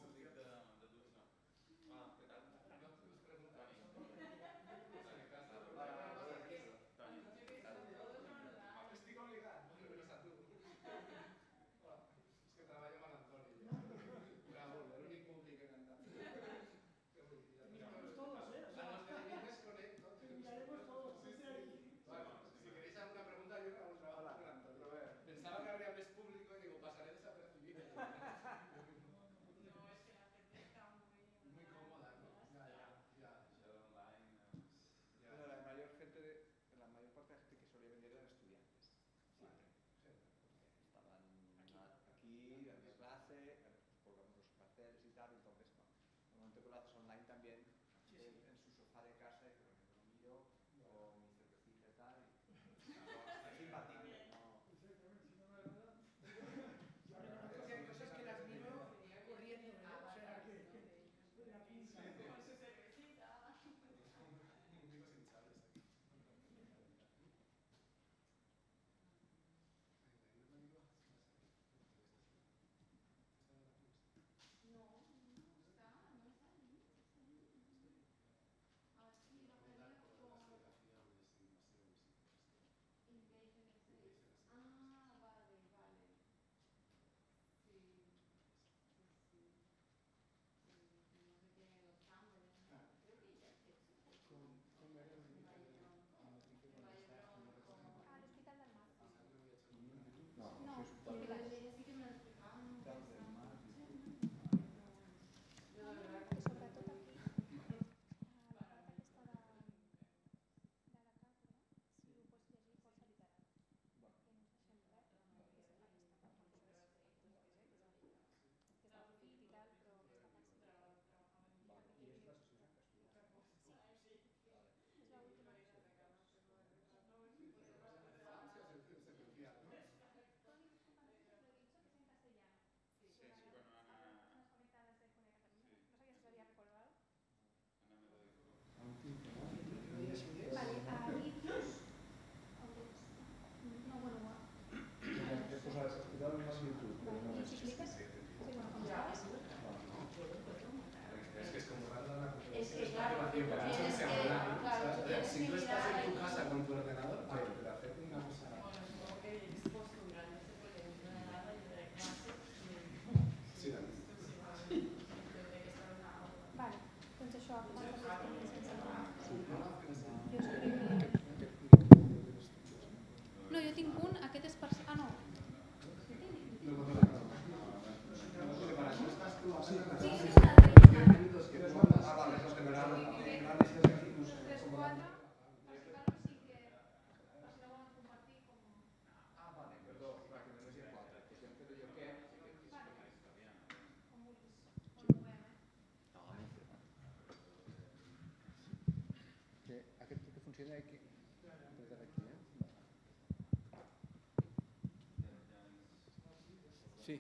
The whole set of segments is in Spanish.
Pensaba que habría más público y digo, pasaré desapercibido. No, es que la gente está muy cómoda, ¿no? Ya. Bueno, la mayor parte de la gente que solía vender eran estudiantes, siempre. Porque estaban aquí, dando clase, colgamos los carteles y tal, entonces, no. En el momento que lo haces online también, en su sofá de casa, y bueno, yo lo miro, o mi cervecita y tal, es imbatible, ¿no? Exactamente, si no me agrada. Yo reconozco que hay cosas que las miro corriendo, ¿eh? O sea, que la pinza. con su cervecita. Amigos hinchables aquí. No, no está ahí. Aquí la pelea con Invasion X. Ah, vale. Sí. No sé qué, los tambores. Creo que ya es eso. Al Hospital del Mar. No, No, eso es un Porque Hospital. ella sí que me lo explicaba. del mar. Yo la verdad I sobretot aquí, a la part aquesta de la càtedra, si ho pots llegir força literal. I no us deixem res, és aquesta part, perquè això és portuguès, que és del profit i tal, però aquesta part sí. Y es la sesión en castellano. Sí, és l'última. Toni, disculpa, no sé si te lo he dicho, que es en castellano. Sí, Para las personas conectadas de Fuera Cataluña. No sabía si lo había recordado. Vale, a Lidius. No, bueno, Después has estudiado más YouTube, pero no ¿y es. si clicas? Sí, bueno, como sabes. Es que es como raro la Es que claro, tienes que claro, si tú estás en tu casa con tu ordenador, vale, pero hacer una cosa. Bueno, supongo que es postulante porque no hay nada y de clase. Sí, también. Vale, doncs això, com el que sense No, jo escrivia... No, jo tinc un, aquest és per... Ah, no. Sí, és un altre. 3, 4, per si cal, sí que... Per si no volen compartir com... Ah, vale, perdó, clar, que només hi ha 4. Que si em quedo jo què? Vale, com vulguis. O no ho veiem, Aquest que funciona aquí. Desde aquí, ¿eh? Sí.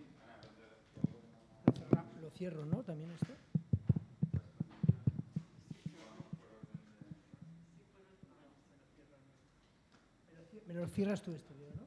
Lo cierro, ¿no? También esto. Me lo cierras tú esto, ¿no?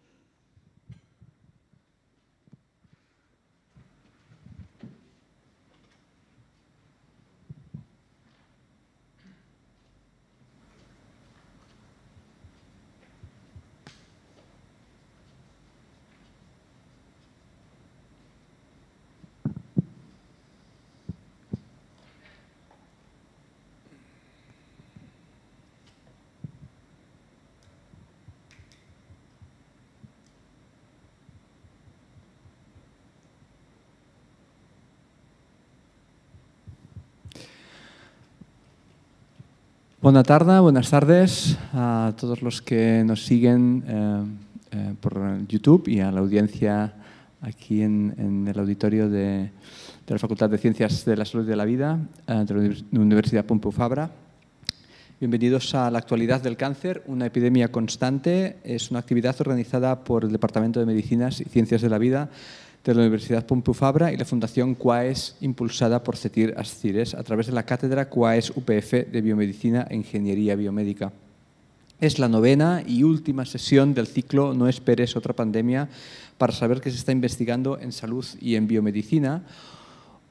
Buenas tardes a todos los que nos siguen por YouTube y a la audiencia aquí en el auditorio de la Facultad de Ciencias de la Salud y de la Vida de la Universidad Pompeu Fabra. Bienvenidos a La actualidad del cáncer, una epidemia constante. Es una actividad organizada por el Departamento de Medicinas y Ciencias de la Vida de la Universidad Pompeu Fabra y la Fundación QUAES, impulsada por CETIR Ascires, a través de la Cátedra QUAES UPF de Biomedicina e Ingeniería Biomédica. Es la 9ª y última sesión del ciclo No esperes otra pandemia para saber qué se está investigando en salud y en biomedicina.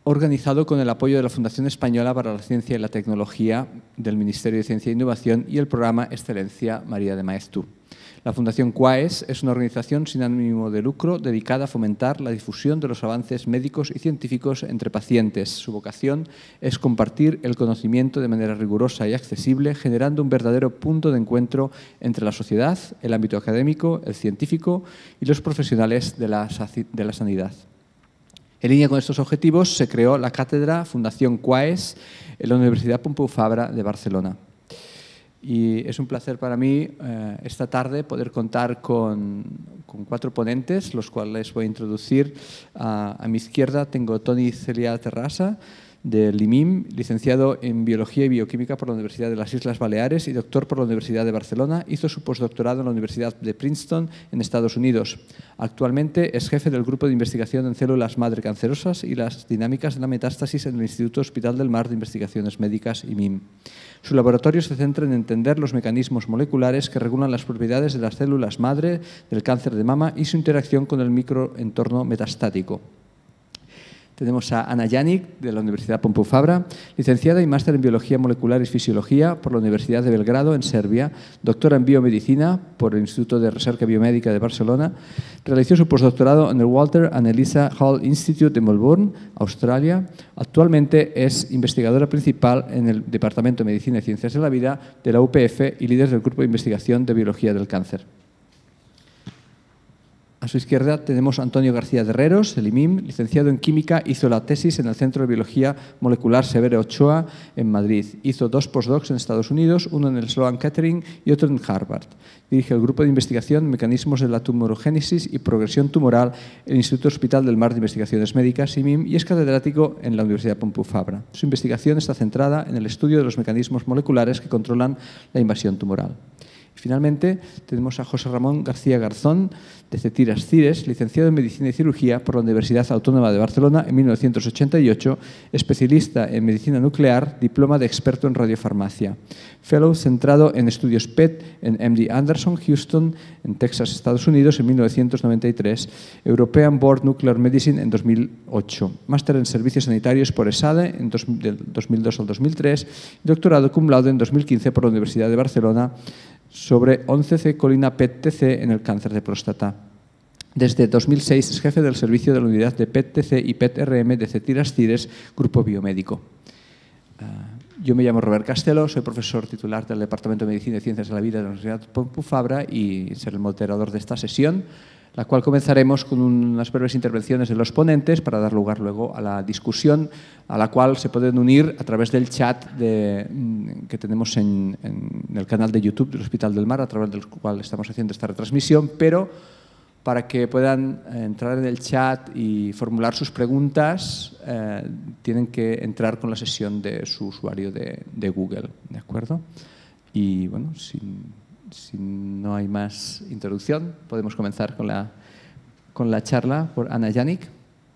organizado con el apoyo de la Fundación Española para la Ciencia y la Tecnología del Ministerio de Ciencia e Innovación y el programa Excelencia María de Maeztu. La Fundación QUAES es una organización sin ánimo de lucro dedicada a fomentar la difusión de los avances médicos y científicos entre pacientes. Su vocación es compartir el conocimiento de manera rigurosa y accesible, generando un verdadero punto de encuentro entre la sociedad, el ámbito académico, el científico y los profesionales de la sanidad. En línea con estos objetivos se creó la cátedra Fundación QUAES en la Universidad Pompeu Fabra de Barcelona. Y es un placer para mí esta tarde poder contar con 4 ponentes, los cuales voy a introducir. A mi izquierda tengo Toni Celia Terrassa, del IMIM, licenciado en Biología y Bioquímica por la Universidad de las Islas Baleares y doctor por la Universidad de Barcelona. Hizo su postdoctorado en la Universidad de Princeton, en Estados Unidos. Actualmente es jefe del Grupo de Investigación en Células Madre Cancerosas y las Dinámicas de la Metástasis en el Instituto Hospital del Mar de Investigaciones Médicas, IMIM. Su laboratorio se centra en entender los mecanismos moleculares que regulan las propiedades de las células madre del cáncer de mama y su interacción con el microentorno metastático. Tenemos a Anna Janik, de la Universidad Pompeu Fabra, licenciada y máster en Biología Molecular y Fisiología por la Universidad de Belgrado, en Serbia, doctora en Biomedicina por el Instituto de Recerca Biomèdica de Barcelona. Realizó su postdoctorado en el Walter and Eliza Hall Institute de Melbourne, Australia. Actualmente es investigadora principal en el Departamento de Medicina y Ciencias de la Vida de la UPF y líder del Grupo de Investigación de Biología del Cáncer. A su izquierda tenemos a Antonio García de Herreros, del IMIM, licenciado en Química, hizo la tesis en el Centro de Biología Molecular Severo Ochoa en Madrid. Hizo 2 postdocs en Estados Unidos, uno en el Sloan Kettering y otro en Harvard. Dirige el Grupo de Investigación Mecanismos de la Tumorogénesis y Progresión Tumoral en el Instituto Hospital del Mar de Investigaciones Médicas, IMIM, y es catedrático en la Universidad Pompeu Fabra. Su investigación está centrada en el estudio de los mecanismos moleculares que controlan la invasión tumoral. Finalmente, tenemos a José Ramón García Garzón, de Cetiras Cires, licenciado en Medicina y Cirugía por la Universidad Autónoma de Barcelona en 1988, especialista en Medicina Nuclear, diploma de experto en radiofarmacia. Fellow centrado en estudios PET en MD Anderson, Houston, en Texas, Estados Unidos, en 1993, European Board Nuclear Medicine en 2008, máster en Servicios Sanitarios por ESADE del 2002 al 2003, y doctorado cum laude en 2015 por la Universidad de Barcelona sobre 11C colina PET-TC en el cáncer de próstata. Desde 2006 es jefe del servicio de la unidad de PET-TC y PET-RM de Cetiras Cires, Grupo Biomédico. Yo me llamo Robert Castelo, soy profesor titular del Departamento de Medicina y Ciencias de la Vida de la Universidad Pompeu Fabra y seré el moderador de esta sesión, la cual comenzaremos con unas breves intervenciones de los ponentes para dar lugar luego a la discusión, a la cual se pueden unir a través del chat que tenemos en el canal de YouTube del Hospital del Mar, a través del cual estamos haciendo esta retransmisión, pero para que puedan entrar en el chat y formular sus preguntas, tienen que entrar con la sesión de su usuario de Google, ¿de acuerdo? Y bueno, si no hay más introducción, podemos comenzar con la charla por Anna Janik.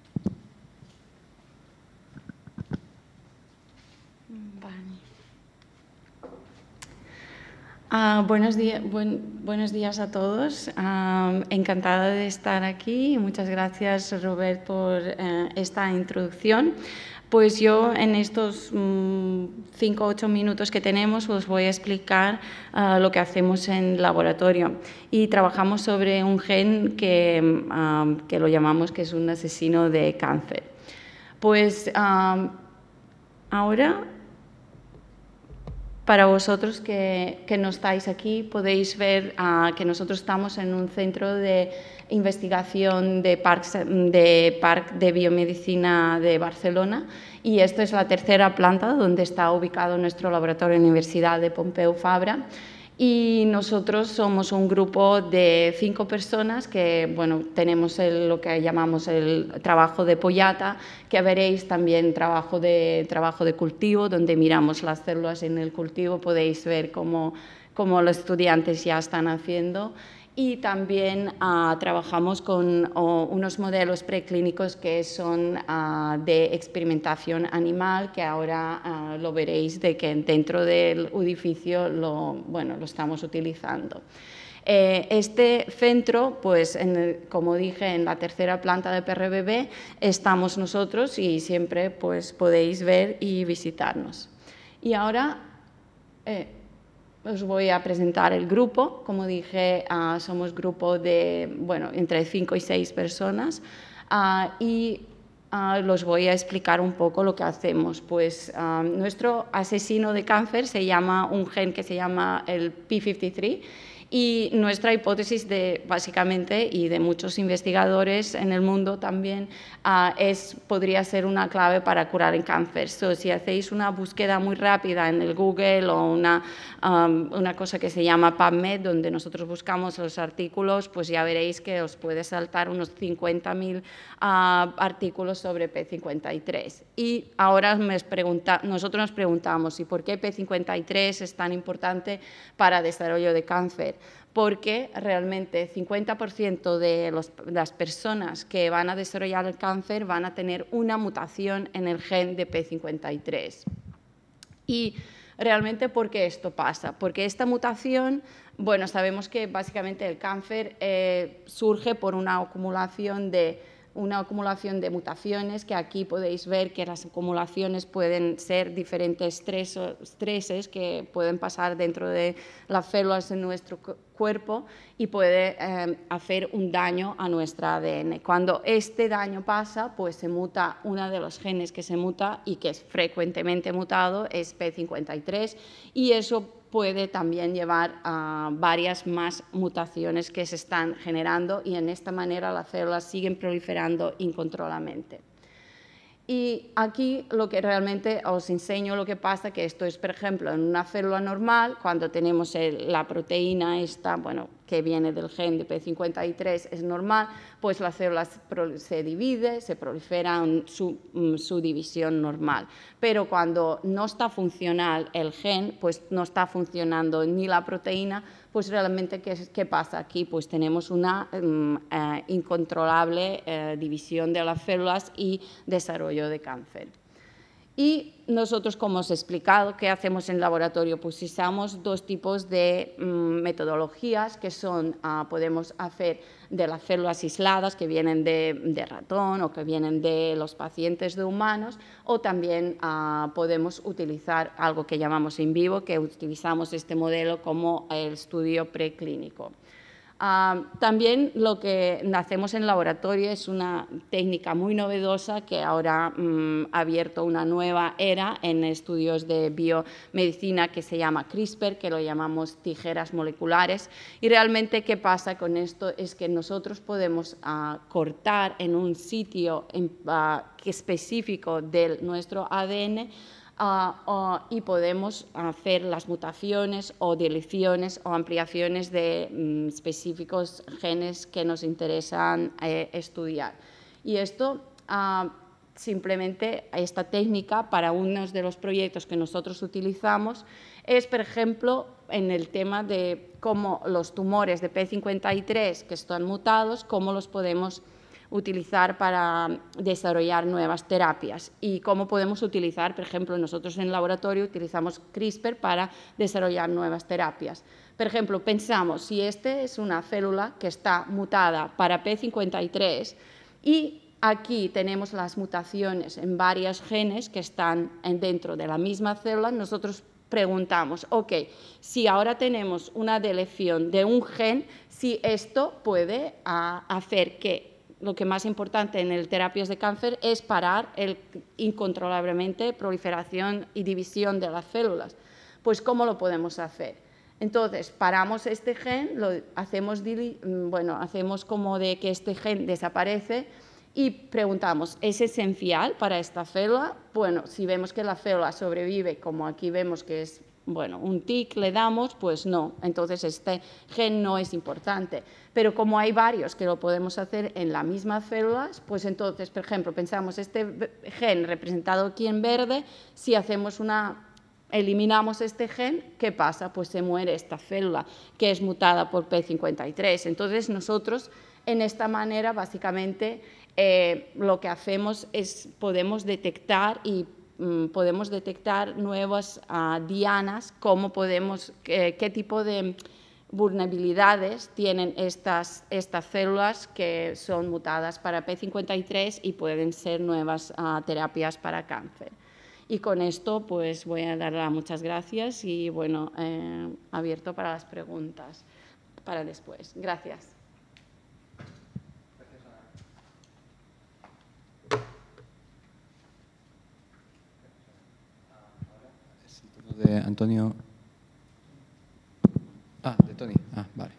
Buenos días a todos. Encantada de estar aquí. Muchas gracias, Robert, por esta introducción. Pues yo en estos 5 o 8 minutos que tenemos os voy a explicar lo que hacemos en laboratorio. Y trabajamos sobre un gen que lo llamamos que es un asesino de cáncer. Pues ahora, para vosotros que no estáis aquí, podéis ver que nosotros estamos en un centro de investigación de Parc de Biomedicina de Barcelona y esta es la tercera planta donde está ubicado nuestro laboratorio en la Universidad de Pompeu Fabra. Y nosotros somos un grupo de 5 personas que, bueno, tenemos lo que llamamos el trabajo de pollata, que veréis también trabajo de cultivo, donde miramos las células en el cultivo, podéis ver cómo los estudiantes ya están haciendo. Y también trabajamos con unos modelos preclínicos que son de experimentación animal, que ahora lo veréis de que dentro del edificio lo estamos utilizando. Este centro, pues, como dije, en la tercera planta de PRBB estamos nosotros y siempre pues, podéis ver y visitarnos. Y ahora os voy a presentar el grupo. Como dije, somos grupo de, bueno, entre 5 y 6 personas y los voy a explicar un poco lo que hacemos. Pues nuestro asesino de cáncer se llama un gen que se llama el P53 y nuestra hipótesis básicamente, y de muchos investigadores en el mundo también, podría ser una clave para curar el cáncer. Si hacéis una búsqueda muy rápida en el Google o una cosa que se llama PubMed, donde nosotros buscamos los artículos, pues ya veréis que os puede saltar unos 50.000 artículos sobre P53. Y ahora nosotros nos preguntamos, ¿y por qué P53 es tan importante para el desarrollo de cáncer? Porque realmente 50% de las personas que van a desarrollar el cáncer van a tener una mutación en el gen de P53. Y realmente, ¿por qué esto pasa? Porque esta mutación, bueno, sabemos que básicamente el cáncer surge por una acumulación de mutaciones, que aquí podéis ver que las acumulaciones pueden ser diferentes estreses que pueden pasar dentro de las células de nuestro cuerpo y puede hacer un daño a nuestra ADN. Cuando este daño pasa, pues se muta uno de los genes que se muta y que es frecuentemente mutado, es P53, y eso puede también llevar a varias más mutaciones que se están generando y en esta manera las células siguen proliferando incontroladamente. Y aquí lo que realmente os enseño lo que pasa, que esto es, por ejemplo, en una célula normal, cuando tenemos la proteína esta, bueno, que viene del gen de P53, es normal, pues la célula se divide, se prolifera en su división normal. Pero cuando no está funcional el gen, pues no está funcionando ni la proteína, pues realmente, ¿qué pasa aquí? Pues tenemos una incontrolable división de las células y desarrollo de cáncer. Y nosotros, como os he explicado, ¿qué hacemos en el laboratorio? Pues usamos dos tipos de metodologías que son, podemos hacer de las células aisladas que vienen de ratón o que vienen de los pacientes de humanos, o también podemos utilizar algo que llamamos in vivo, que utilizamos este modelo como el estudio preclínico. También lo que hacemos en laboratorio es una técnica muy novedosa que ahora ha abierto una nueva era en estudios de biomedicina que se llama CRISPR, que lo llamamos tijeras moleculares. Y realmente, ¿qué pasa con esto? Es que nosotros podemos cortar en un sitio específico de nuestro ADN y podemos hacer las mutaciones o deleciones o ampliaciones de específicos genes que nos interesan estudiar. Y esto, simplemente, esta técnica para uno de los proyectos que nosotros utilizamos es, por ejemplo, en el tema de cómo los tumores de P53 que están mutados, cómo los podemos utilizar para desarrollar nuevas terapias y cómo podemos utilizar, por ejemplo, nosotros en el laboratorio utilizamos CRISPR para desarrollar nuevas terapias. Por ejemplo, pensamos, si esta es una célula que está mutada para P53 y aquí tenemos las mutaciones en varios genes que están dentro de la misma célula, nosotros preguntamos, ok, si ahora tenemos una deleción de un gen, si esto puede hacer que lo que más importante en el terapias de cáncer es parar el incontrolablemente proliferación y división de las células. Pues, ¿cómo lo podemos hacer? Entonces, paramos este gen, hacemos como de que este gen desaparece y preguntamos, ¿es esencial para esta célula? Bueno, si vemos que la célula sobrevive, como aquí vemos que es un tic le damos, pues no, entonces este gen no es importante. Pero como hay varios que lo podemos hacer en las mismas células, pues entonces, por ejemplo, pensamos este gen representado aquí en verde, si eliminamos este gen, ¿qué pasa? Pues se muere esta célula que es mutada por P53. Entonces nosotros, en esta manera, básicamente, lo que hacemos es podemos detectar nuevas dianas, qué tipo de vulnerabilidades tienen estas células que son mutadas para P53 y pueden ser nuevas terapias para cáncer. Y con esto pues voy a dar muchas gracias y bueno, abierto para las preguntas para después. Gracias. De Antonio. De Tony. Vale.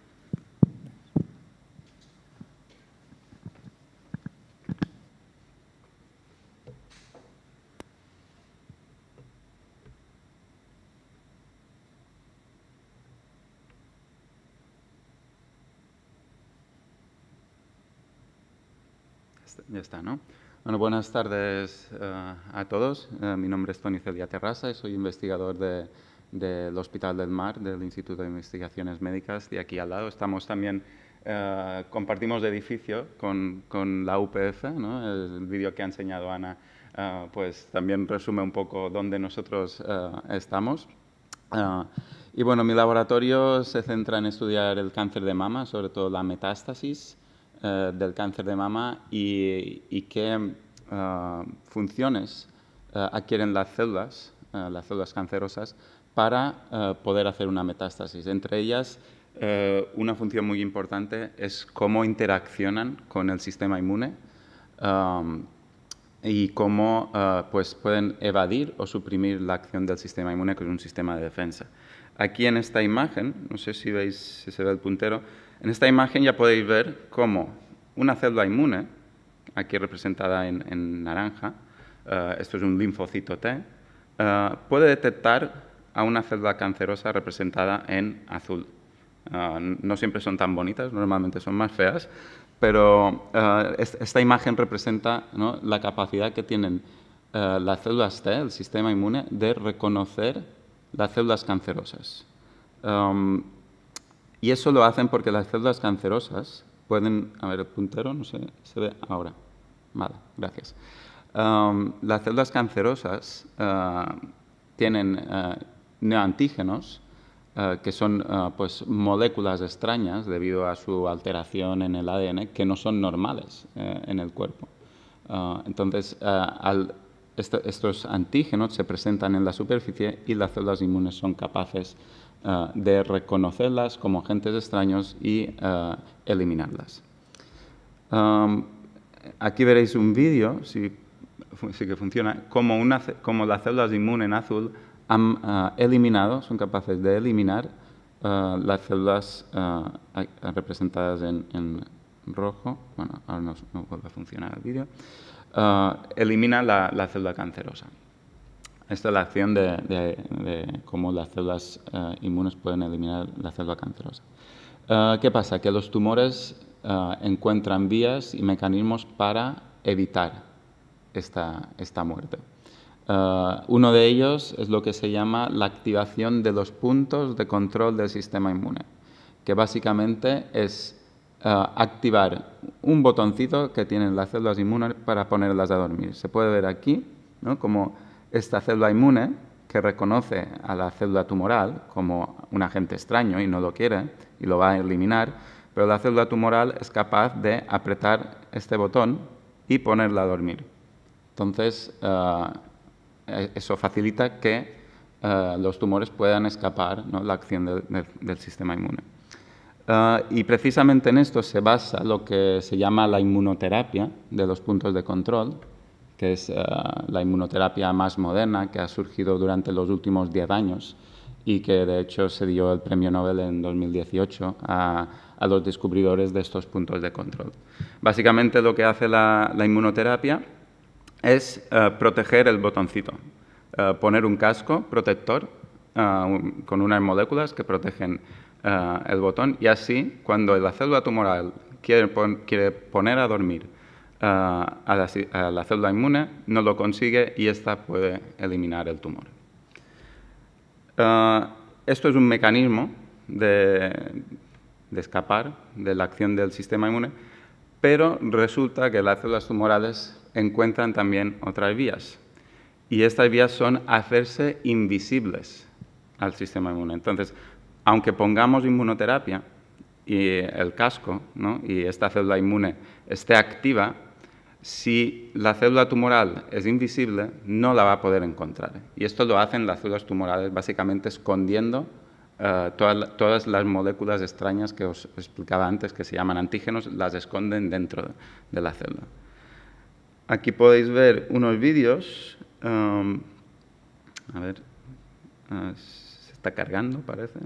Ya está, ¿no? Bueno, buenas tardes a todos. Mi nombre es Tony Celia Terrassa y soy investigador del Hospital del Mar, del Instituto de Investigaciones Médicas de aquí al lado. Estamos también, compartimos edificio con la UPF, ¿no? El vídeo que ha enseñado Ana pues también resume un poco dónde nosotros estamos. Y bueno, mi laboratorio se centra en estudiar el cáncer de mama, sobre todo la metástasis del cáncer de mama y qué funciones adquieren las células cancerosas para poder hacer una metástasis. Entre ellas, una función muy importante es cómo interaccionan con el sistema inmune y cómo pues pueden evadir o suprimir la acción del sistema inmune, que es un sistema de defensa. Aquí en esta imagen, no sé si veis, si se ve el puntero, en esta imagen ya podéis ver cómo una célula inmune, aquí representada en naranja, esto es un linfocito T, puede detectar a una célula cancerosa representada en azul. No siempre son tan bonitas, normalmente son más feas, pero esta imagen representa, ¿no?, la capacidad que tienen las células T, el sistema inmune, de reconocer las células cancerosas. Y eso lo hacen porque las células cancerosas pueden... A ver, el puntero, no sé, se ve ahora. Vale, gracias. Las células cancerosas tienen neoantígenos, que son pues, moléculas extrañas debido a su alteración en el ADN, que no son normales en el cuerpo. Entonces, estos antígenos se presentan en la superficie y las células inmunes son capaces de reconocerlas como agentes extraños y eliminarlas. Aquí veréis un vídeo, sí que funciona, como las células inmunes en azul han eliminado, son capaces de eliminar las células representadas en rojo. Bueno, ahora no vuelve a funcionar el vídeo. Elimina la célula cancerosa. Esta es la acción de cómo las células inmunes pueden eliminar la célula cancerosa. ¿Qué pasa? Que los tumores encuentran vías y mecanismos para evitar esta muerte. Uno de ellos es lo que se llama la activación de los puntos de control del sistema inmune, que básicamente es activar un botoncito que tienen las células inmunes para ponerlas a dormir. Se puede ver aquí, ¿no?, como esta célula inmune, que reconoce a la célula tumoral como un agente extraño y no lo quiere y lo va a eliminar, pero la célula tumoral es capaz de apretar este botón y ponerla a dormir. Entonces, eso facilita que los tumores puedan escapar, ¿no?, la acción del sistema inmune. Y precisamente en esto se basa lo que se llama la inmunoterapia de los puntos de control, que es la inmunoterapia más moderna que ha surgido durante los últimos 10 años y que de hecho se dio el premio Nobel en 2018 a los descubridores de estos puntos de control. Básicamente lo que hace la inmunoterapia es proteger el botoncito, poner un casco protector con unas moléculas que protegen el botón, y así cuando la célula tumoral quiere poner a dormir a la célula inmune, no lo consigue y ésta puede eliminar el tumor. Esto es un mecanismo de escapar de la acción del sistema inmune, pero resulta que las células tumorales encuentran también otras vías, y estas vías son hacerse invisibles al sistema inmune. Entonces, aunque pongamos inmunoterapia y el casco, ¿no?, y esta célula inmune esté activa, si la célula tumoral es invisible, no la va a poder encontrar. Y esto lo hacen las células tumorales básicamente escondiendo todas las moléculas extrañas que os explicaba antes, que se llaman antígenos, las esconden dentro de la célula. Aquí podéis ver unos vídeos. A ver, se está cargando, parece.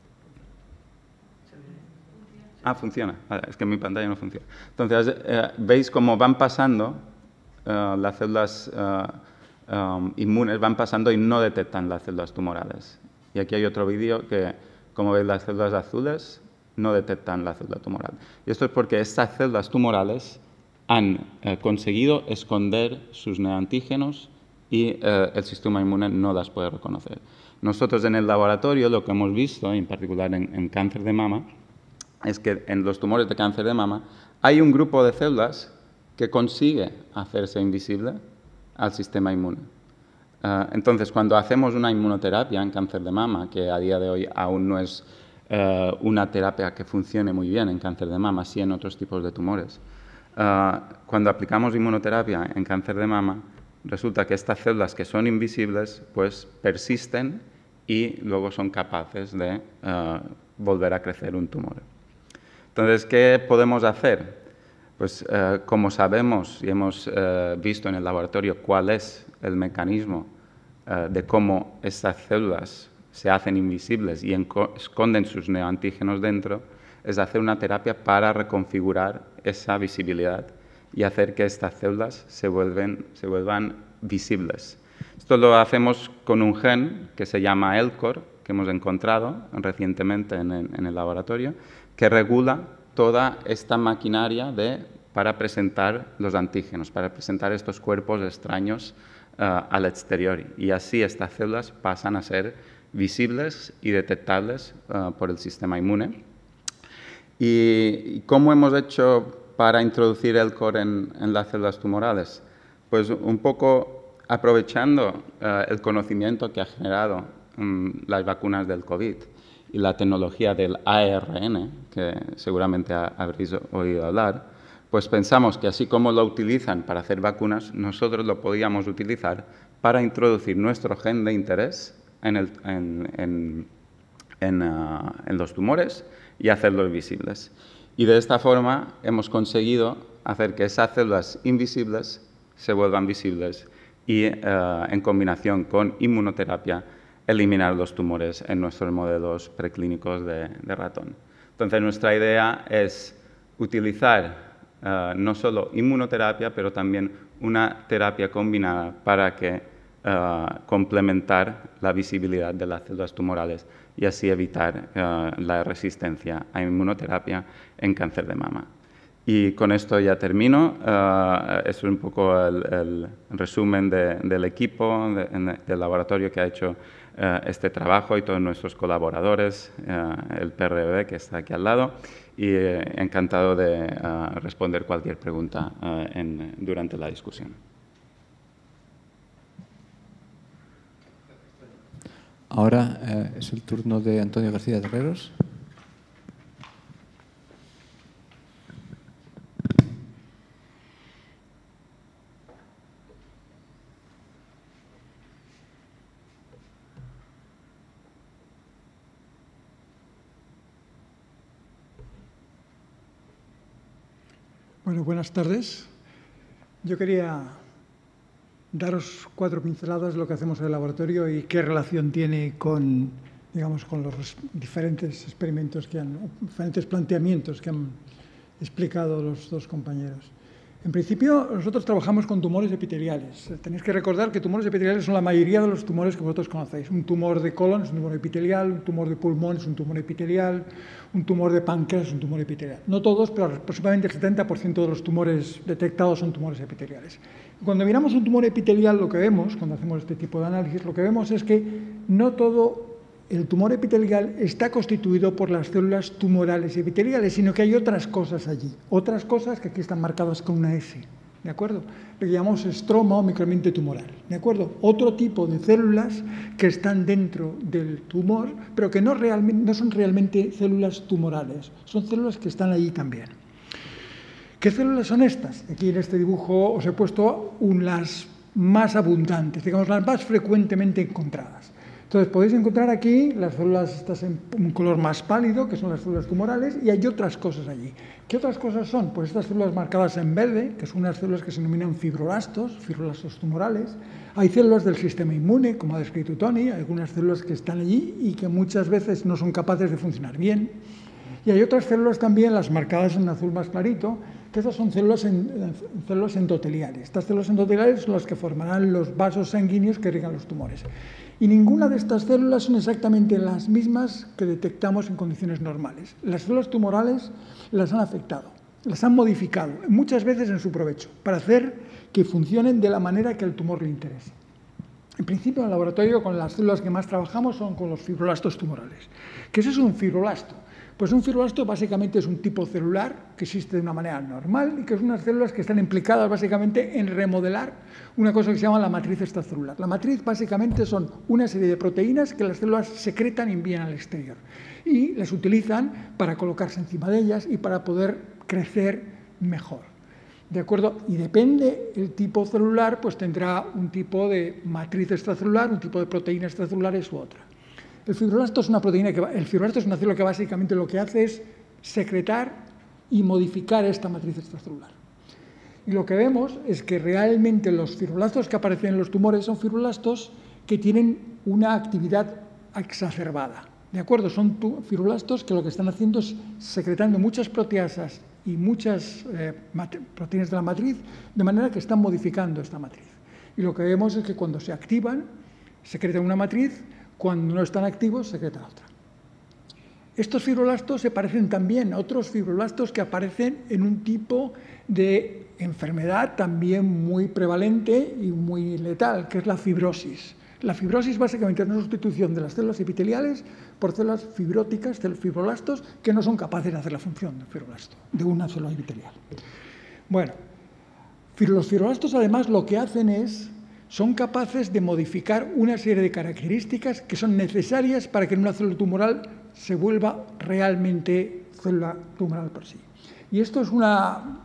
Funciona. Es que mi pantalla no funciona. Entonces, veis cómo van pasando las células inmunes, van pasando y no detectan las células tumorales. Y aquí hay otro vídeo que, como veis, las células azules no detectan la célula tumoral. Y esto es porque estas células tumorales han conseguido esconder sus neoantígenos y el sistema inmune no las puede reconocer. Nosotros en el laboratorio lo que hemos visto, en particular en cáncer de mama, es que en los tumores de cáncer de mama hay un grupo de células que consigue hacerse invisible al sistema inmune. Entonces, cuando hacemos una inmunoterapia en cáncer de mama, que a día de hoy aún no es una terapia que funcione muy bien en cáncer de mama, sí en otros tipos de tumores, cuando aplicamos inmunoterapia en cáncer de mama, resulta que estas células que son invisibles pues persisten y luego son capaces de volver a crecer un tumor. Entonces, ¿qué podemos hacer? Pues como sabemos y hemos visto en el laboratorio cuál es el mecanismo de cómo estas células se hacen invisibles y esconden sus neoantígenos dentro, es hacer una terapia para reconfigurar esa visibilidad y hacer que estas células se vuelvan visibles. Esto lo hacemos con un gen que se llama ELCOR, que hemos encontrado recientemente en el laboratorio, que regula toda esta maquinaria para presentar los antígenos, para presentar estos cuerpos extraños al exterior. Y así estas células pasan a ser visibles y detectables por el sistema inmune. ¿Y cómo hemos hecho para introducir ELCOR en las células tumorales? Pues un poco aprovechando el conocimiento que ha generado las vacunas del COVID y la tecnología del ARN, que seguramente habréis oído hablar, pues pensamos que así como lo utilizan para hacer vacunas, nosotros lo podíamos utilizar para introducir nuestro gen de interés en los tumores y hacerlos visibles. Y de esta forma hemos conseguido hacer que esas células invisibles se vuelvan visibles y en combinación con inmunoterapia eliminar los tumores en nuestros modelos preclínicos de ratón. Entonces, nuestra idea es utilizar no solo inmunoterapia, pero también una terapia combinada para complementar la visibilidad de las células tumorales y así evitar la resistencia a inmunoterapia en cáncer de mama. Y con esto ya termino. Es un poco el resumen del equipo, del laboratorio que ha hecho este trabajo y todos nuestros colaboradores, el PRB que está aquí al lado, y encantado de responder cualquier pregunta durante la discusión. Ahora es el turno de Antonio García Terreros. Bueno, buenas tardes. Yo quería daros 4 pinceladas de lo que hacemos en el laboratorio y qué relación tiene con, digamos, con los diferentes experimentos diferentes planteamientos que han explicado los dos compañeros. En principio, nosotros trabajamos con tumores epiteliales. Tenéis que recordar que tumores epiteliales son la mayoría de los tumores que vosotros conocéis. Un tumor de colon es un tumor epitelial, un tumor de pulmón es un tumor epitelial, un tumor de páncreas es un tumor epitelial. No todos, pero aproximadamente el 70% de los tumores detectados son tumores epiteliales. Cuando miramos un tumor epitelial, lo que vemos, cuando hacemos este tipo de análisis, lo que vemos es que no todo el tumor epitelial está constituido por las células tumorales epiteliales, sino que hay otras cosas allí, otras cosas que aquí están marcadas con una S, ¿de acuerdo? Lo que llamamos estroma o microambiente tumoral, ¿de acuerdo? Otro tipo de células que están dentro del tumor, pero que no son realmente células tumorales, son células que están allí también. ¿Qué células son estas? Aquí en este dibujo os he puesto las más abundantes, digamos las más frecuentemente encontradas. Entonces podéis encontrar aquí las células estas en un color más pálido, que son las células tumorales, y hay otras cosas allí. ¿Qué otras cosas son? Pues estas células marcadas en verde, que son unas células que se denominan fibroblastos tumorales. Hay células del sistema inmune, como ha descrito Tony, hay algunas células que están allí y que muchas veces no son capaces de funcionar bien. Y hay otras células también, las marcadas en azul más clarito, que esas son células endoteliales. Estas células endoteliales son las que formarán los vasos sanguíneos que irrigan los tumores. Y ninguna de estas células son exactamente las mismas que detectamos en condiciones normales. Las células tumorales las han afectado, las han modificado, muchas veces en su provecho, para hacer que funcionen de la manera que al tumor le interese. En principio, en el laboratorio, con las células que más trabajamos son con los fibroblastos tumorales. ¿Qué es un fibroblasto? Pues un fibroblasto básicamente es un tipo celular que existe de una manera normal y que son unas células que están implicadas básicamente en remodelar una cosa que se llama la matriz extracelular. La matriz básicamente son una serie de proteínas que las células secretan y envían al exterior y las utilizan para colocarse encima de ellas y para poder crecer mejor. ¿De acuerdo? Y depende el tipo celular, pues tendrá un tipo de matriz extracelular, un tipo de proteínas extracelulares u otra. El fibroblasto es una célula que básicamente lo que hace es secretar y modificar esta matriz extracelular. Y lo que vemos es que realmente los fibroblastos que aparecen en los tumores son fibroblastos que tienen una actividad exacerbada. ¿De acuerdo? Son fibroblastos que lo que están haciendo es secretando muchas proteasas y muchas proteínas de la matriz, de manera que están modificando esta matriz. Y lo que vemos es que cuando se activan, secretan una matriz. Cuando no están activos, secretan otra. Estos fibroblastos se parecen también a otros fibroblastos que aparecen en un tipo de enfermedad también muy prevalente y muy letal, que es la fibrosis. La fibrosis básicamente es una sustitución de las células epiteliales por células fibróticas, fibroblastos, que no son capaces de hacer la función del fibroblasto, de una célula epitelial. Bueno, los fibroblastos además lo que hacen son capaces de modificar una serie de características que son necesarias para que en una célula tumoral se vuelva realmente célula tumoral por sí. Y esto es una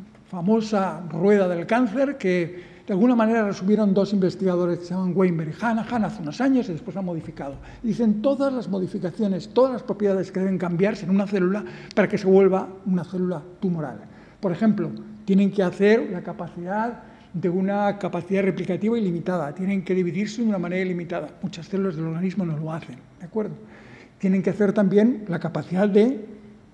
famosa rueda del cáncer que de alguna manera resumieron dos investigadores que se llaman Weinberg y Hanahan hace unos años y después han modificado. Dicen todas las modificaciones, todas las propiedades que deben cambiarse en una célula para que se vuelva una célula tumoral. Por ejemplo, tienen que hacer la capacidad de una capacidad replicativa ilimitada, tienen que dividirse de una manera ilimitada. Muchas células del organismo no lo hacen, ¿de acuerdo? Tienen que hacer también la capacidad de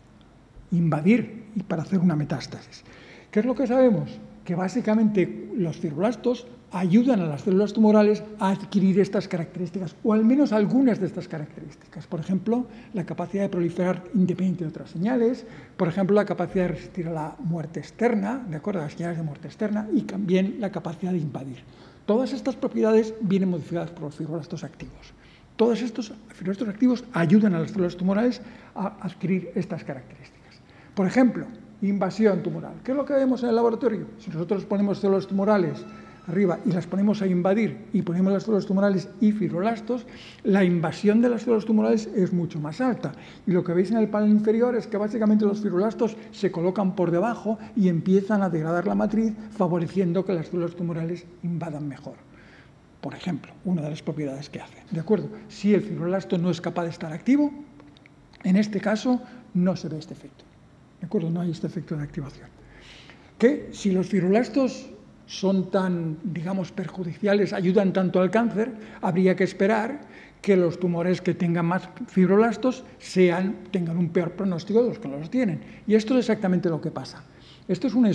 invadir y para hacer una metástasis. ¿Qué es lo que sabemos? Que básicamente los fibroblastos ayudan a las células tumorales a adquirir estas características, o al menos algunas de estas características. Por ejemplo, la capacidad de proliferar independiente de otras señales, por ejemplo, la capacidad de resistir a la muerte externa, de acuerdo a las señales de muerte externa, y también la capacidad de invadir. Todas estas propiedades vienen modificadas por los fibroblastos activos. Todos estos fibroblastos activos ayudan a las células tumorales a adquirir estas características. Por ejemplo, invasión tumoral. ¿Qué es lo que vemos en el laboratorio? Si nosotros ponemos células tumorales arriba y las ponemos a invadir y ponemos las células tumorales y fibroblastos, la invasión de las células tumorales es mucho más alta. Y lo que veis en el panel inferior es que básicamente los fibroblastos se colocan por debajo y empiezan a degradar la matriz, favoreciendo que las células tumorales invadan mejor. Por ejemplo, una de las propiedades que hace. ¿De acuerdo? Si el fibroblasto no es capaz de estar activo, en este caso no se ve este efecto. ¿De acuerdo? No hay este efecto de activación. Que si los fibroblastos son tan, digamos, perjudiciales, ayudan tanto al cáncer, habría que esperar que los tumores que tengan más fibroblastos tengan un peor pronóstico de los que no los tienen. Y esto es exactamente lo que pasa. Esto es un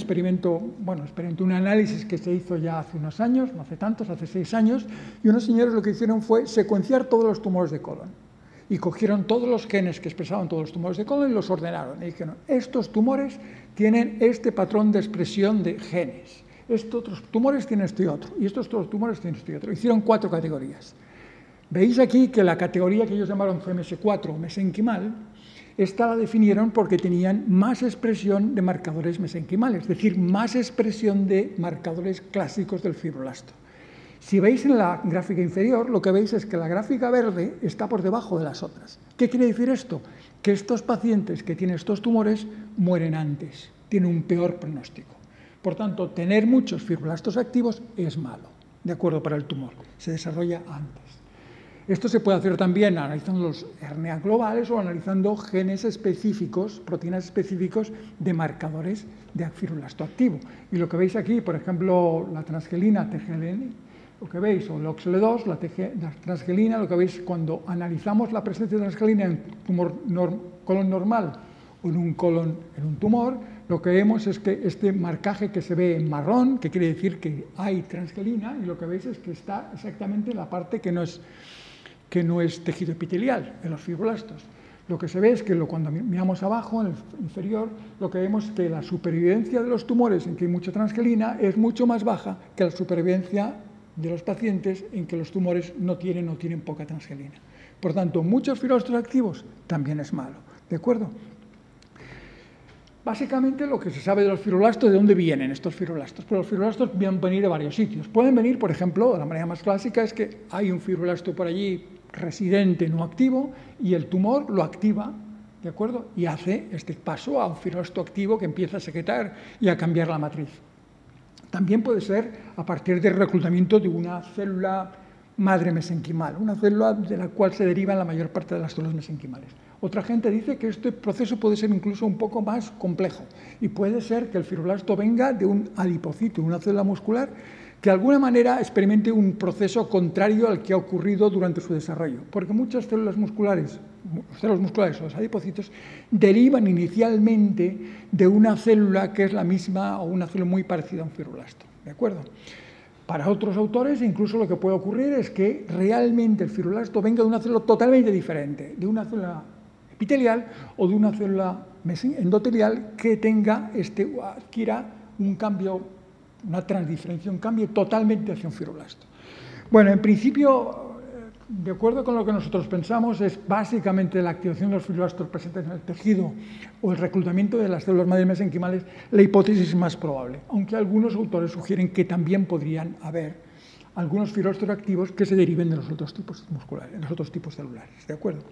un análisis que se hizo ya hace unos años, no hace tantos, hace 6 años, y unos señores lo que hicieron fue secuenciar todos los tumores de colon. Y cogieron todos los genes que expresaban todos los tumores de colon y los ordenaron. Y dijeron, estos tumores tienen este patrón de expresión de genes. Estos otros tumores tienen este y otro. Y estos otros tumores tienen este y otro. Hicieron 4 categorías. Veis aquí que la categoría que ellos llamaron CMS4 o mesenquimal Esta la definieron porque tenían más expresión de marcadores mesenquimales, es decir, más expresión de marcadores clásicos del fibroblasto. Si veis en la gráfica inferior, lo que veis es que la gráfica verde está por debajo de las otras. ¿Qué quiere decir esto? Que estos pacientes que tienen estos tumores mueren antes, tienen un peor pronóstico. Por tanto, tener muchos fibroblastos activos es malo, de acuerdo, para el tumor. Se desarrolla antes. Esto se puede hacer también analizando los RNA globales o analizando genes específicos, proteínas específicos de marcadores de fibroblasto activo. Y lo que veis aquí, por ejemplo, la transgelina TGLN, lo que veis, o el OXL2, la transgelina, lo que veis cuando analizamos la presencia de transgelina en colon normal o en un colon en un tumor, lo que vemos es que este marcaje que se ve en marrón, que quiere decir que hay transgelina, y lo que veis es que está exactamente en la parte que no es tejido epitelial, en los fibroblastos. Lo que se ve es que cuando miramos abajo, en el inferior, lo que vemos es que la supervivencia de los tumores en que hay mucha transgelina es mucho más baja que la supervivencia de los pacientes en que los tumores no tienen poca transgelina. Por tanto, muchos fibroblastos activos también es malo, ¿de acuerdo? Básicamente lo que se sabe de los fibroblastos, ¿de dónde vienen estos fibroblastos? Pues los fibroblastos pueden venir de varios sitios. Pueden venir, por ejemplo, de la manera más clásica es que hay un fibroblasto por allí residente no activo y el tumor lo activa, ¿de acuerdo? Y hace este paso a un fibroblasto activo que empieza a secretar y a cambiar la matriz. También puede ser a partir del reclutamiento de una célula madre mesenquimal, una célula de la cual se derivan la mayor parte de las células mesenquimales. Otra gente dice que este proceso puede ser incluso un poco más complejo y puede ser que el fibroblasto venga de un adipocito, una célula muscular, que de alguna manera experimente un proceso contrario al que ha ocurrido durante su desarrollo, porque muchas células musculares o los adipocitos derivan inicialmente de una célula que es la misma o una célula muy parecida a un fibroblasto, ¿de acuerdo? Para otros autores, incluso lo que puede ocurrir es que realmente el fibroblasto venga de una célula totalmente diferente, de una célula epitelial o de una célula endotelial que adquiera un cambio, una transdiferencia, un cambio totalmente hacia un fibroblasto. Bueno, en principio, de acuerdo con lo que nosotros pensamos, es básicamente la activación de los fibroblastos presentes en el tejido o el reclutamiento de las células madre mesenquimales la hipótesis más probable, aunque algunos autores sugieren que también podrían haber algunos fibroblastos activos que se deriven de los otros tipos musculares, de los otros tipos celulares, ¿de acuerdo?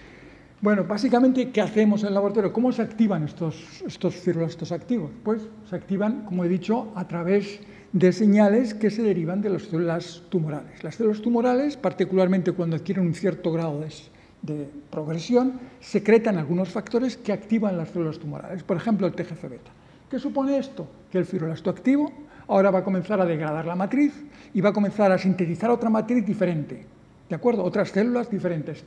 Bueno, básicamente, ¿qué hacemos en el laboratorio? ¿Cómo se activan estos fibroblastos activos? Pues se activan, como he dicho, a través de señales que se derivan de las células tumorales. Las células tumorales, particularmente cuando adquieren un cierto grado de progresión, secretan algunos factores que activan las células tumorales. Por ejemplo, el TGF-beta. ¿Qué supone esto? Que el fibroblasto activo ahora va a comenzar a degradar la matriz y va a comenzar a sintetizar otra matriz diferente, ¿de acuerdo? Otras células diferentes,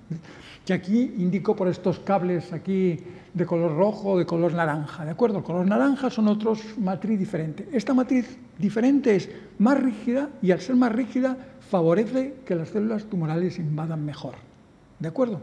que aquí indico por estos cables aquí de color rojo o de color naranja, ¿de acuerdo? El color naranja son otros matriz diferente. Esta matriz diferente es más rígida y al ser más rígida favorece que las células tumorales invadan mejor, ¿de acuerdo?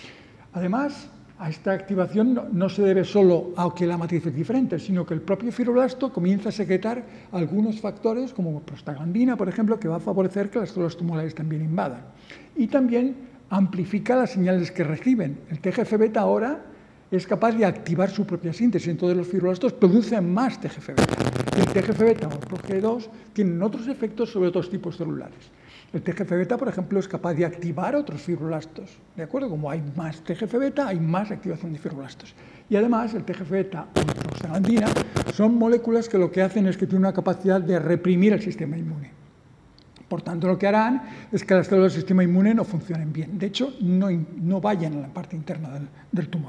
Además, a esta activación no se debe solo a que la matriz es diferente, sino que el propio fibroblasto comienza a secretar algunos factores, como prostaglandina, por ejemplo, que va a favorecer que las células tumorales también invadan. Y también amplifica las señales que reciben. El TGF-beta ahora es capaz de activar su propia síntesis, entonces los fibroblastos producen más TGF-beta. Y el TGF-beta o el ProG2 tienen otros efectos sobre otros tipos celulares. El TGF-beta, por ejemplo, es capaz de activar otros fibroblastos, ¿de acuerdo? Como hay más TGF-beta, hay más activación de fibroblastos. Y además, el TGF-beta o la prostaglandina son moléculas que lo que hacen es que tienen una capacidad de reprimir el sistema inmune. Por tanto, lo que harán es que las células del sistema inmune no funcionen bien. De hecho, no vayan a la parte interna del tumor.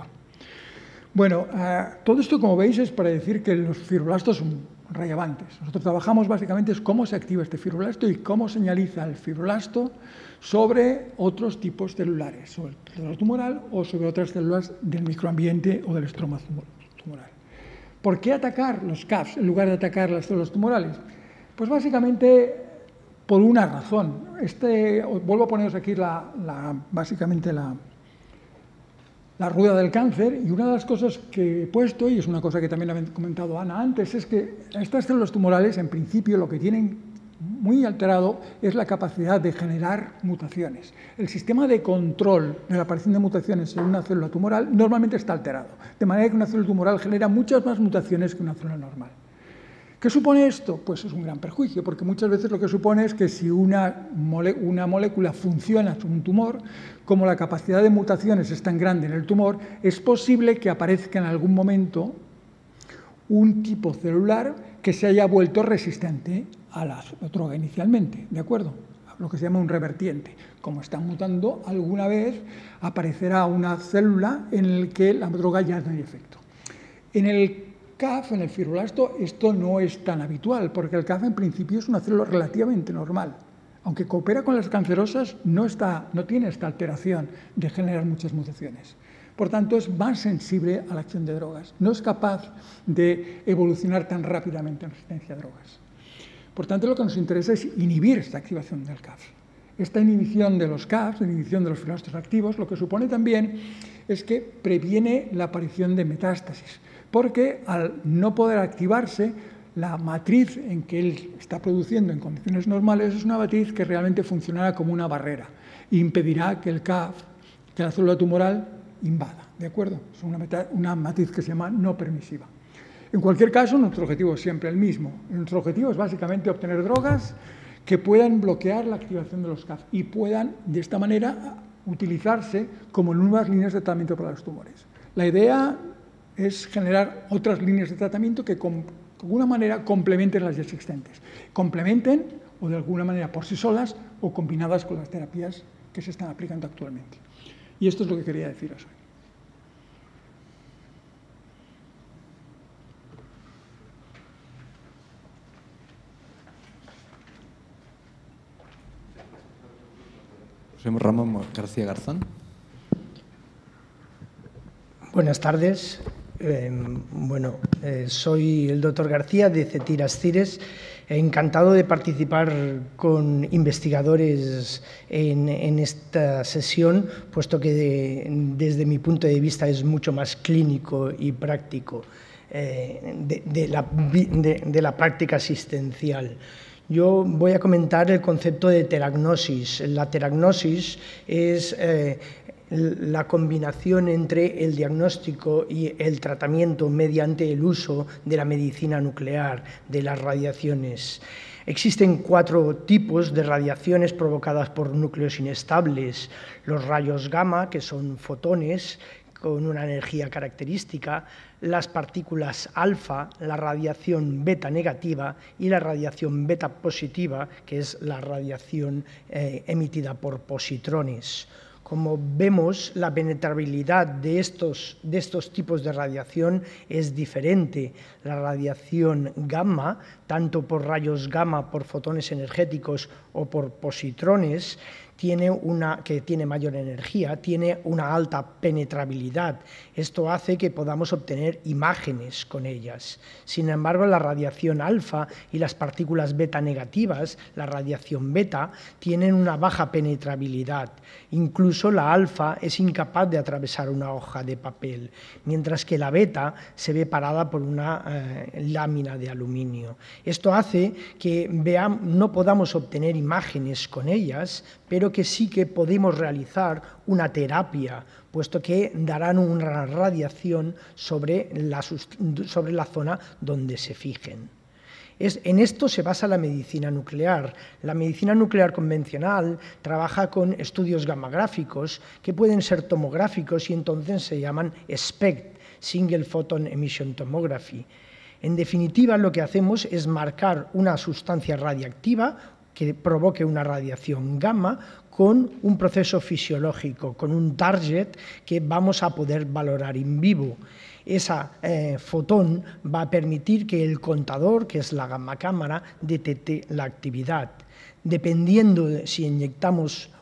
Bueno, todo esto, como veis, es para decir que los fibroblastos son relevantes. Nosotros trabajamos básicamente es cómo se activa este fibroblasto y cómo señaliza el fibroblasto sobre otros tipos celulares, sobre el celular tumoral o sobre otras células del microambiente o del estroma tumoral. ¿Por qué atacar los CAFs en lugar de atacar las células tumorales? Pues básicamente por una razón. Vuelvo a poneros aquí básicamente la rueda del cáncer, y una de las cosas que he puesto, y es una cosa que también ha comentado Ana antes, es que estas células tumorales, en principio, lo que tienen muy alterado es la capacidad de generar mutaciones. El sistema de control de la aparición de mutaciones en una célula tumoral normalmente está alterado, de manera que una célula tumoral genera muchas más mutaciones que una célula normal. ¿Qué supone esto? Pues es un gran perjuicio, porque muchas veces lo que supone es que si una molécula funciona en un tumor, como la capacidad de mutaciones es tan grande en el tumor, es posible que aparezca en algún momento un tipo celular que se haya vuelto resistente a la droga inicialmente, ¿de acuerdo? Lo que se llama un revertiente. Como están mutando, alguna vez aparecerá una célula en la que la droga ya no hay efecto. En el CAF, en el fibroblasto, esto no es tan habitual, porque el CAF en principio es una célula relativamente normal. Aunque coopera con las cancerosas, no tiene esta alteración de generar muchas mutaciones. Por tanto, es más sensible a la acción de drogas. No es capaz de evolucionar tan rápidamente en resistencia a drogas. Por tanto, lo que nos interesa es inhibir esta activación del CAF. Esta inhibición de los CAF, la inhibición de los fibroblastos activos, lo que supone también es que previene la aparición de metástasis, porque al no poder activarse, la matriz en que él está produciendo en condiciones normales es una matriz que realmente funcionará como una barrera e impedirá que el CAF, que la célula tumoral, invada, ¿de acuerdo? Es una matriz que se llama no permisiva. En cualquier caso, nuestro objetivo es siempre el mismo. Nuestro objetivo es básicamente obtener drogas que puedan bloquear la activación de los CAF y puedan, de esta manera, utilizarse como nuevas líneas de tratamiento para los tumores. La idea es generar otras líneas de tratamiento que, de alguna manera, complementen las ya existentes. Complementen, o de alguna manera por sí solas, o combinadas con las terapias que se están aplicando actualmente. Y esto es lo que quería deciros hoy. José Ramón García Garzón. Buenas tardes. Soy el doctor García de CETIRAS CIRES. Encantado de participar con investigadores en esta sesión, puesto que desde mi punto de vista es mucho más clínico y práctico de la práctica asistencial. Yo voy a comentar el concepto de teragnosis. La teragnosis es la combinación entre el diagnóstico y el tratamiento mediante el uso de la medicina nuclear, de las radiaciones. Existen 4 tipos de radiaciones provocadas por núcleos inestables: los rayos gamma, que son fotones con una energía característica, las partículas alfa, la radiación beta negativa y la radiación beta positiva, que es la radiación emitida por positrones. Como vemos, la penetrabilidad de estos tipos de radiación es diferente. La radiación gamma, tanto por rayos gamma, por fotones energéticos o por positrones, que tiene mayor energía, tiene una alta penetrabilidad. Esto hace que podamos obtener imágenes con ellas. Sin embargo, la radiación alfa y las partículas beta negativas, la radiación beta, tienen una baja penetrabilidad. Incluso la alfa es incapaz de atravesar una hoja de papel, mientras que la beta se ve parada por una lámina de aluminio. Esto hace que no podamos obtener imágenes con ellas, pero que sí que podemos realizar una terapia, puesto que darán una radiación sobre la zona donde se fijen. En esto se basa la medicina nuclear. La medicina nuclear convencional trabaja con estudios gamagráficos que pueden ser tomográficos y entonces se llaman SPECT, Single Photon Emission Tomography. En definitiva, lo que hacemos es marcar una sustancia radiactiva que provoque una radiación gamma con un proceso fisiológico, con un target que vamos a poder valorar in vivo. Ese fotón va a permitir que el contador, que es la gamma cámara, detecte la actividad. Dependiendo de si inyectamos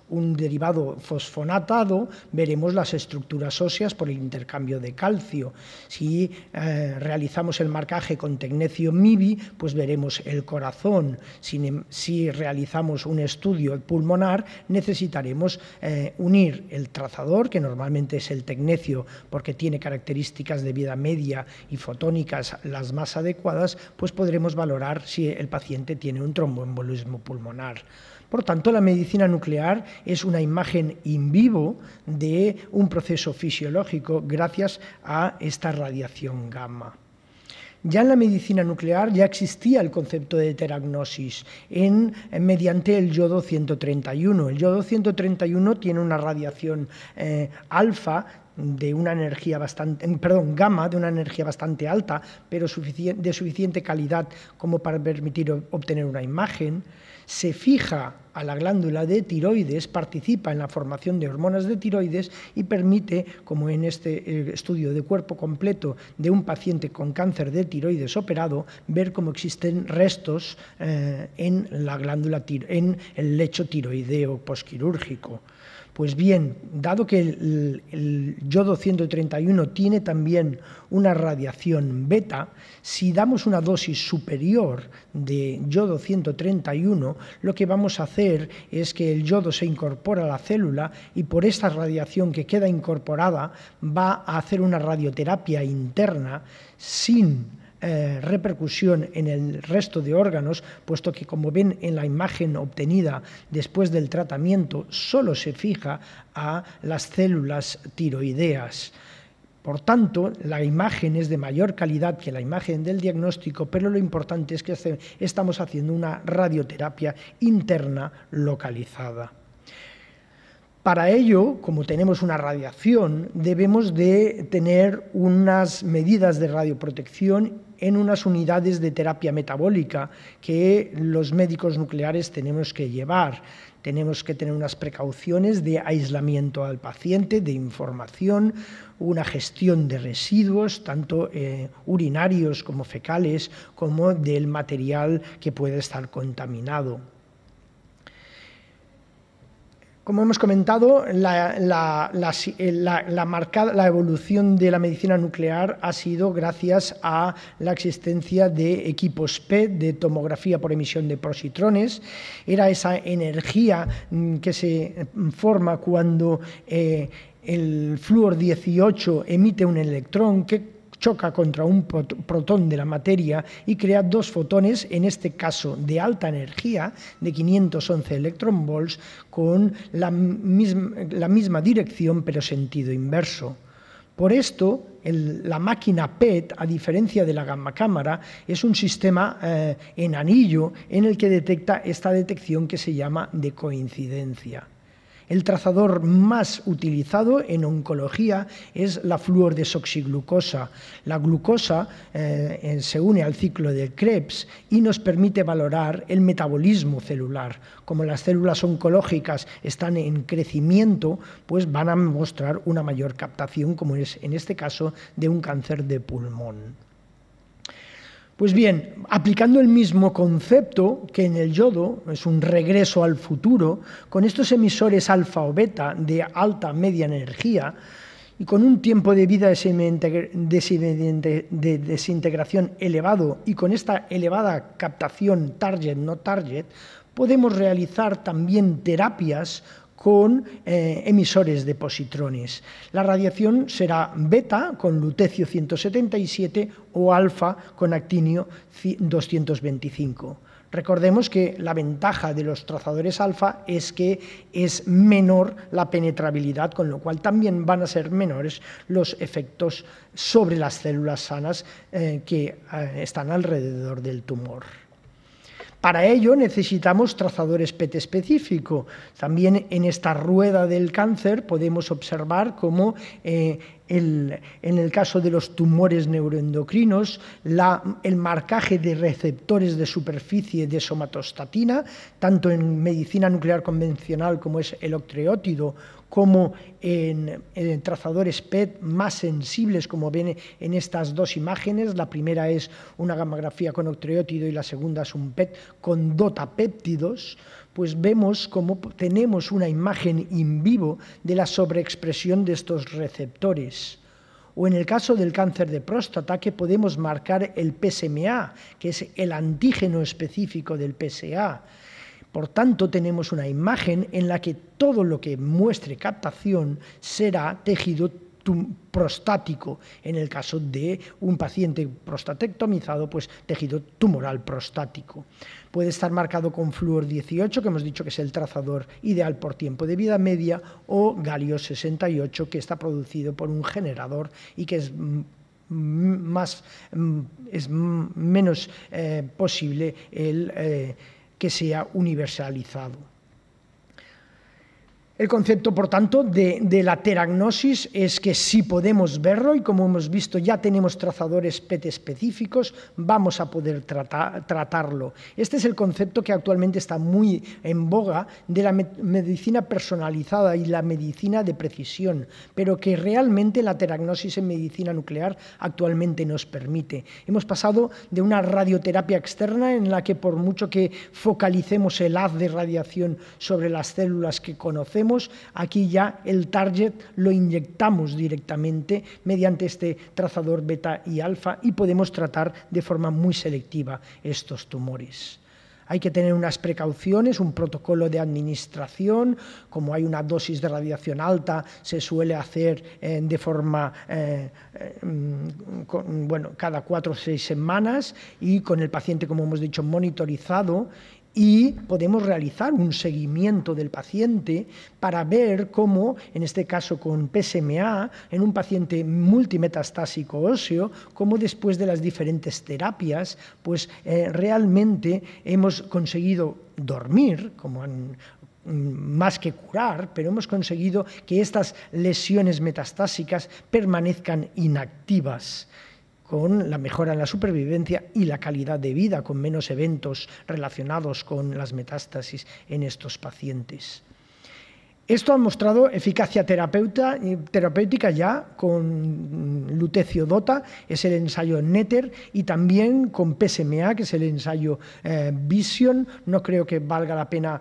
un derivado fosfonatado, veremos las estructuras óseas por el intercambio de calcio. Si realizamos el marcaje con tecnecio-MIBI, pues veremos el corazón. Si realizamos un estudio pulmonar, necesitaremos unir el trazador, que normalmente es el tecnecio porque tiene características de vida media y fotónicas las más adecuadas, pues podremos valorar si el paciente tiene un tromboembolismo pulmonar. Por tanto, la medicina nuclear es una imagen in vivo de un proceso fisiológico gracias a esta radiación gamma. Ya en la medicina nuclear ya existía el concepto de teragnosis mediante el yodo 131. El yodo 131 tiene una radiación alfa de una energía gamma de una energía bastante alta, pero de suficiente calidad como para permitir obtener una imagen. Se fija a la glándula de tiroides, participa en la formación de hormonas de tiroides y permite, como en este estudio de cuerpo completo de un paciente con cáncer de tiroides operado, ver cómo existen restos en la glándula, en el lecho tiroideo posquirúrgico. Pues bien, dado que el yodo 131 tiene también una radiación beta, si damos una dosis superior de yodo 131, lo que vamos a hacer es que el yodo se incorpora a la célula y por esta radiación que queda incorporada va a hacer una radioterapia interna sin repercusión en el resto de órganos, puesto que, como ven en la imagen obtenida después del tratamiento, solo se fija a las células tiroideas. Por tanto, la imagen es de mayor calidad que la imagen del diagnóstico, pero lo importante es que estamos haciendo una radioterapia interna localizada. Para ello, como tenemos una radiación, debemos de tener unas medidas de radioprotección en unas unidades de terapia metabólica que los médicos nucleares tenemos que llevar. Tenemos que tener unas precauciones de aislamiento al paciente, de información, una gestión de residuos, tanto urinarios como fecales, como del material que puede estar contaminado. Como hemos comentado, la evolución de la medicina nuclear ha sido gracias a la existencia de equipos PET, de tomografía por emisión de positrones. Era esa energía que se forma cuando el flúor 18 emite un electrón que choca contra un protón de la materia y crea dos fotones, en este caso de alta energía, de 511 electronvolts, con la misma dirección pero sentido inverso. Por esto, la máquina PET, a diferencia de la gamma cámara, es un sistema en anillo en el que detecta esta detección que se llama de coincidencia. El trazador más utilizado en oncología es la fluordesoxiglucosa. La glucosa se une al ciclo de Krebs y nos permite valorar el metabolismo celular. Como las células oncológicas están en crecimiento, pues van a mostrar una mayor captación, como es en este caso de un cáncer de pulmón. Pues bien, aplicando el mismo concepto que en el yodo, es un regreso al futuro, con estos emisores alfa o beta de alta media energía y con un tiempo de vida de desintegración elevado y con esta elevada captación target-no target, podemos realizar también terapias con emisores de positrones. La radiación será beta con lutecio 177 o alfa con actinio 225. Recordemos que la ventaja de los trazadores alfa es que es menor la penetrabilidad, con lo cual también van a ser menores los efectos sobre las células sanas que están alrededor del tumor. Para ello necesitamos trazadores PET específico. También en esta rueda del cáncer podemos observar cómo en el caso de los tumores neuroendocrinos, el marcaje de receptores de superficie de somatostatina, tanto en medicina nuclear convencional como es el octreótido, como en trazadores PET más sensibles, como ven en estas dos imágenes. La primera es una gammagrafía con octreótido y la segunda es un PET con dotapéptidos. pues vemos cómo tenemos una imagen in vivo de la sobreexpresión de estos receptores. O en el caso del cáncer de próstata, que podemos marcar el PSMA, que es el antígeno específico del PSA. Por tanto, tenemos una imagen en la que todo lo que muestre captación será tejido prostático. En el caso de un paciente prostatectomizado, pues tejido tumoral prostático. Puede estar marcado con flúor 18, que hemos dicho que es el trazador ideal por tiempo de vida media, o galio 68, que está producido por un generador y que es menos posible que sea universalizado. El concepto, por tanto, de la teragnosis es que sí podemos verlo y, como hemos visto, ya tenemos trazadores PET específicos, vamos a poder tratarlo. Este es el concepto que actualmente está muy en boga de la medicina personalizada y la medicina de precisión, pero que realmente la teragnosis en medicina nuclear actualmente nos permite. Hemos pasado de una radioterapia externa en la que, por mucho que focalicemos el haz de radiación sobre las células que conocemos, aquí ya el target lo inyectamos directamente mediante este trazador beta y alfa y podemos tratar de forma muy selectiva estos tumores. Hay que tener unas precauciones, un protocolo de administración. Como hay una dosis de radiación alta, se suele hacer de forma, cada 4 o 6 semanas y con el paciente, como hemos dicho, monitorizado. Y podemos realizar un seguimiento del paciente para ver cómo, en este caso con PSMA, en un paciente multimetastásico óseo, cómo después de las diferentes terapias, pues realmente hemos conseguido dormir, más que curar, pero hemos conseguido que estas lesiones metastásicas permanezcan inactivas, con la mejora en la supervivencia y la calidad de vida, con menos eventos relacionados con las metástasis en estos pacientes. Esto ha mostrado eficacia terapéutica ya con lutecio-dota, es el ensayo NETTER, y también con PSMA, que es el ensayo Vision. No creo que valga la pena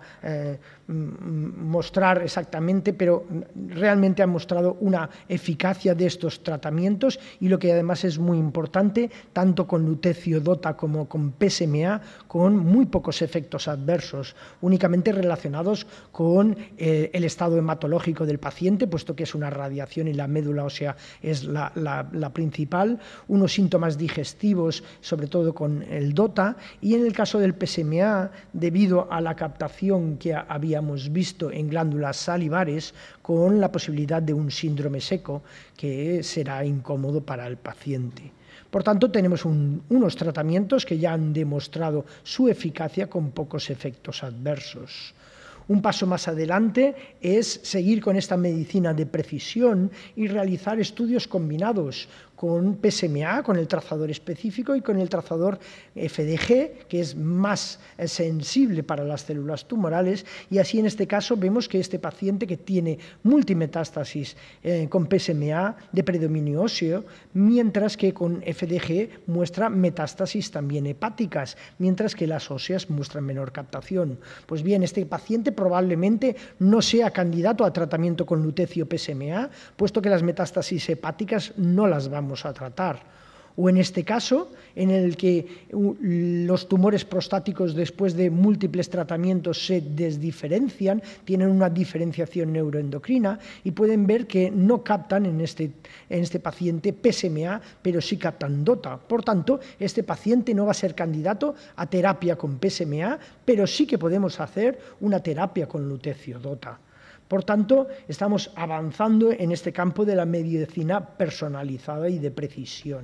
mostrar exactamente, pero realmente han mostrado una eficacia de estos tratamientos, y lo que además es muy importante, tanto con lutecio-dota como con PSMA, con muy pocos efectos adversos, únicamente relacionados con el estado hematológico del paciente, puesto que es una radiación y la médula ósea es la principal, unos síntomas digestivos, sobre todo con el DOTA, y en el caso del PSMA, debido a la captación que habíamos visto en glándulas salivares, con la posibilidad de un síndrome seco que será incómodo para el paciente. Por tanto, tenemos unos tratamientos que ya han demostrado su eficacia con pocos efectos adversos. Un paso más adelante es seguir con esta medicina de precisión y realizar estudios combinados con PSMA, con el trazador específico, y con el trazador FDG, que es más sensible para las células tumorales, y así en este caso vemos que este paciente que tiene multimetástasis con PSMA de predominio óseo, mientras que con FDG muestra metástasis también hepáticas, mientras que las óseas muestran menor captación. Pues bien, este paciente probablemente no sea candidato a tratamiento con lutecio PSMA, puesto que las metástasis hepáticas no las vamos a tratar. O en este caso, en el que los tumores prostáticos después de múltiples tratamientos se desdiferencian, tienen una diferenciación neuroendocrina y pueden ver que no captan en este paciente PSMA, pero sí captan DOTA. Por tanto, este paciente no va a ser candidato a terapia con PSMA, pero sí que podemos hacer una terapia con lutecio DOTA. Por tanto, estamos avanzando en este campo de la medicina personalizada y de precisión.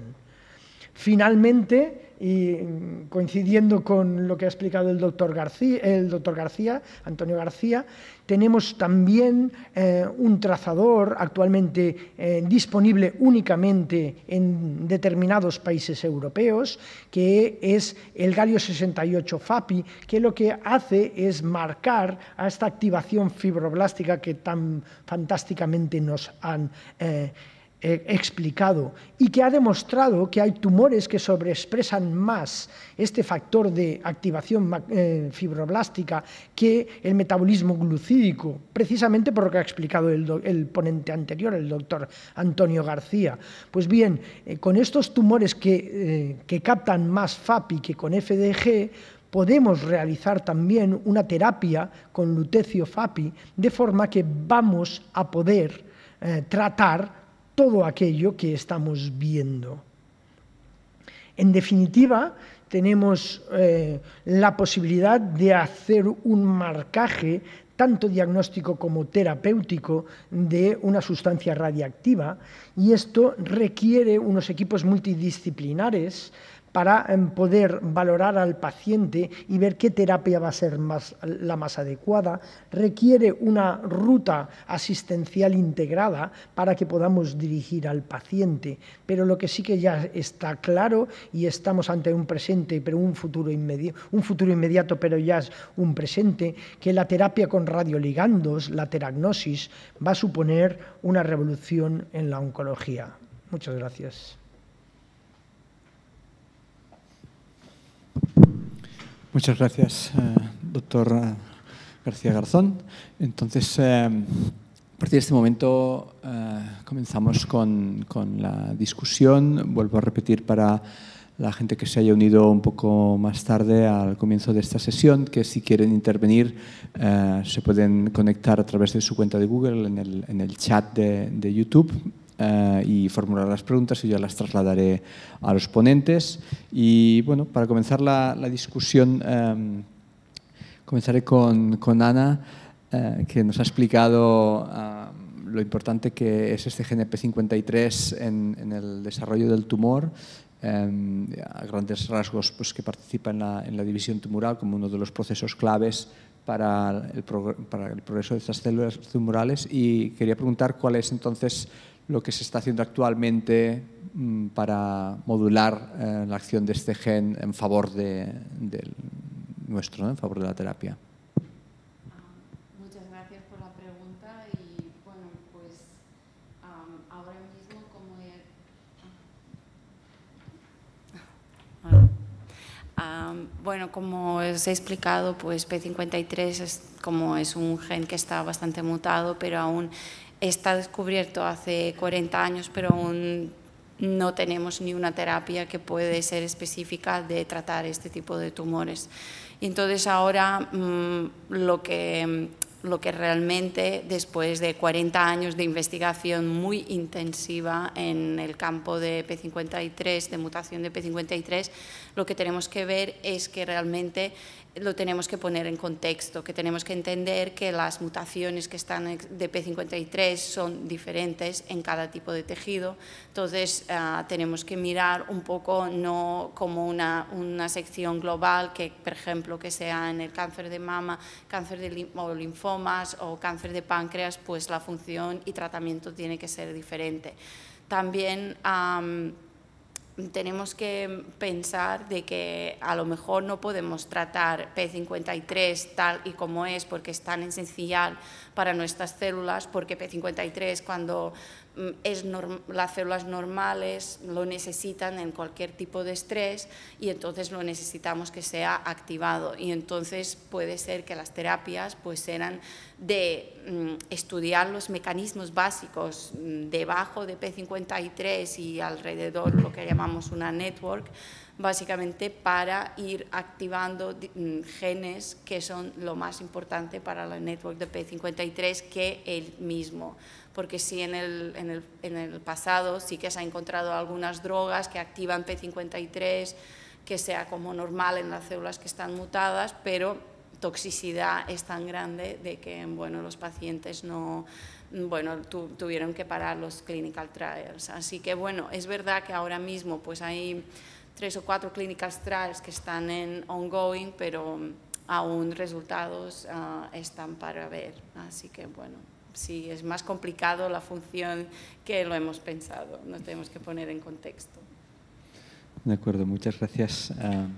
Finalmente, y coincidiendo con lo que ha explicado el doctor García, Antonio García, tenemos también un trazador actualmente disponible únicamente en determinados países europeos, que es el galio 68 FAPI, que lo que hace es marcar a esta activación fibroblástica que tan fantásticamente nos han explicado y que ha demostrado que hay tumores que sobreexpresan más este factor de activación fibroblástica que el metabolismo glucídico, precisamente por lo que ha explicado el ponente anterior, el doctor Antonio García. Pues bien, con estos tumores que captan más FAPI que con FDG, podemos realizar también una terapia con lutecio FAPI, de forma que vamos a poder tratar todo aquello que estamos viendo. En definitiva, tenemos la posibilidad de hacer un marcaje tanto diagnóstico como terapéutico de una sustancia radiactiva, y esto requiere unos equipos multidisciplinares para poder valorar al paciente y ver qué terapia va a ser la más adecuada. Requiere una ruta asistencial integrada para que podamos dirigir al paciente, pero lo que sí que ya está claro, y estamos ante un presente, pero un futuro inmediato, pero ya es un presente, que la terapia con radioligandos, la teragnosis, va a suponer una revolución en la oncología. Muchas gracias. Muchas gracias, doctor García Garzón. Entonces, a partir de este momento comenzamos con la discusión. Vuelvo a repetir para la gente que se haya unido un poco más tarde al comienzo de esta sesión, que si quieren intervenir se pueden conectar a través de su cuenta de Google en el chat de YouTube. Y formular las preguntas y yo las trasladaré a los ponentes. Y bueno, para comenzar la discusión, comenzaré con Ana, que nos ha explicado lo importante que es este GNP53 en el desarrollo del tumor, a grandes rasgos, pues, que participa en la división tumoral como uno de los procesos claves para el progreso de estas células tumorales. Y quería preguntar cuál es entonces lo que se está haciendo actualmente para modular la acción de este gen en favor nuestro, ¿no? En favor de la terapia. Muchas gracias por la pregunta y bueno, pues ahora mismo como os he explicado, pues P53 es un gen que está bastante mutado, pero aún está descubierto hace 40 años, pero aún no tenemos ni una terapia que puede ser específica de tratar este tipo de tumores. Y entonces ahora lo que realmente, después de 40 años de investigación muy intensiva en el campo de P53, de mutación de P53, lo que tenemos que ver es que realmente lo tenemos que poner en contexto, que tenemos que entender que las mutaciones que están de P53 son diferentes en cada tipo de tejido. Entonces tenemos que mirar un poco, no como una sección global, que por ejemplo que sea en el cáncer de mama, cáncer de linfomas o cáncer de páncreas, pues la función y tratamiento tiene que ser diferente. También tenemos que pensar de que a lo mejor no podemos tratar P53 tal y como es, porque es tan esencial para nuestras células, porque P53 cuando las células normales lo necesitan en cualquier tipo de estrés y entonces lo necesitamos que sea activado, y entonces puede ser que las terapias pues eran de estudiar los mecanismos básicos debajo de P53 y alrededor, lo que llamamos una network, básicamente para ir activando genes que son lo más importante para la network de P53 que el mismo. Porque sí, en el pasado sí que se han encontrado algunas drogas que activan P53, que sea como normal en las células que están mutadas, pero toxicidad es tan grande de que bueno, los pacientes no, tuvieron que parar los clinical trials. Así que bueno, es verdad que ahora mismo pues hay 3 o 4 clinical trials que están en ongoing, pero aún resultados están para ver. Así que bueno, sí, es más complicado la función que lo hemos pensado, nos tenemos que poner en contexto. De acuerdo, muchas gracias.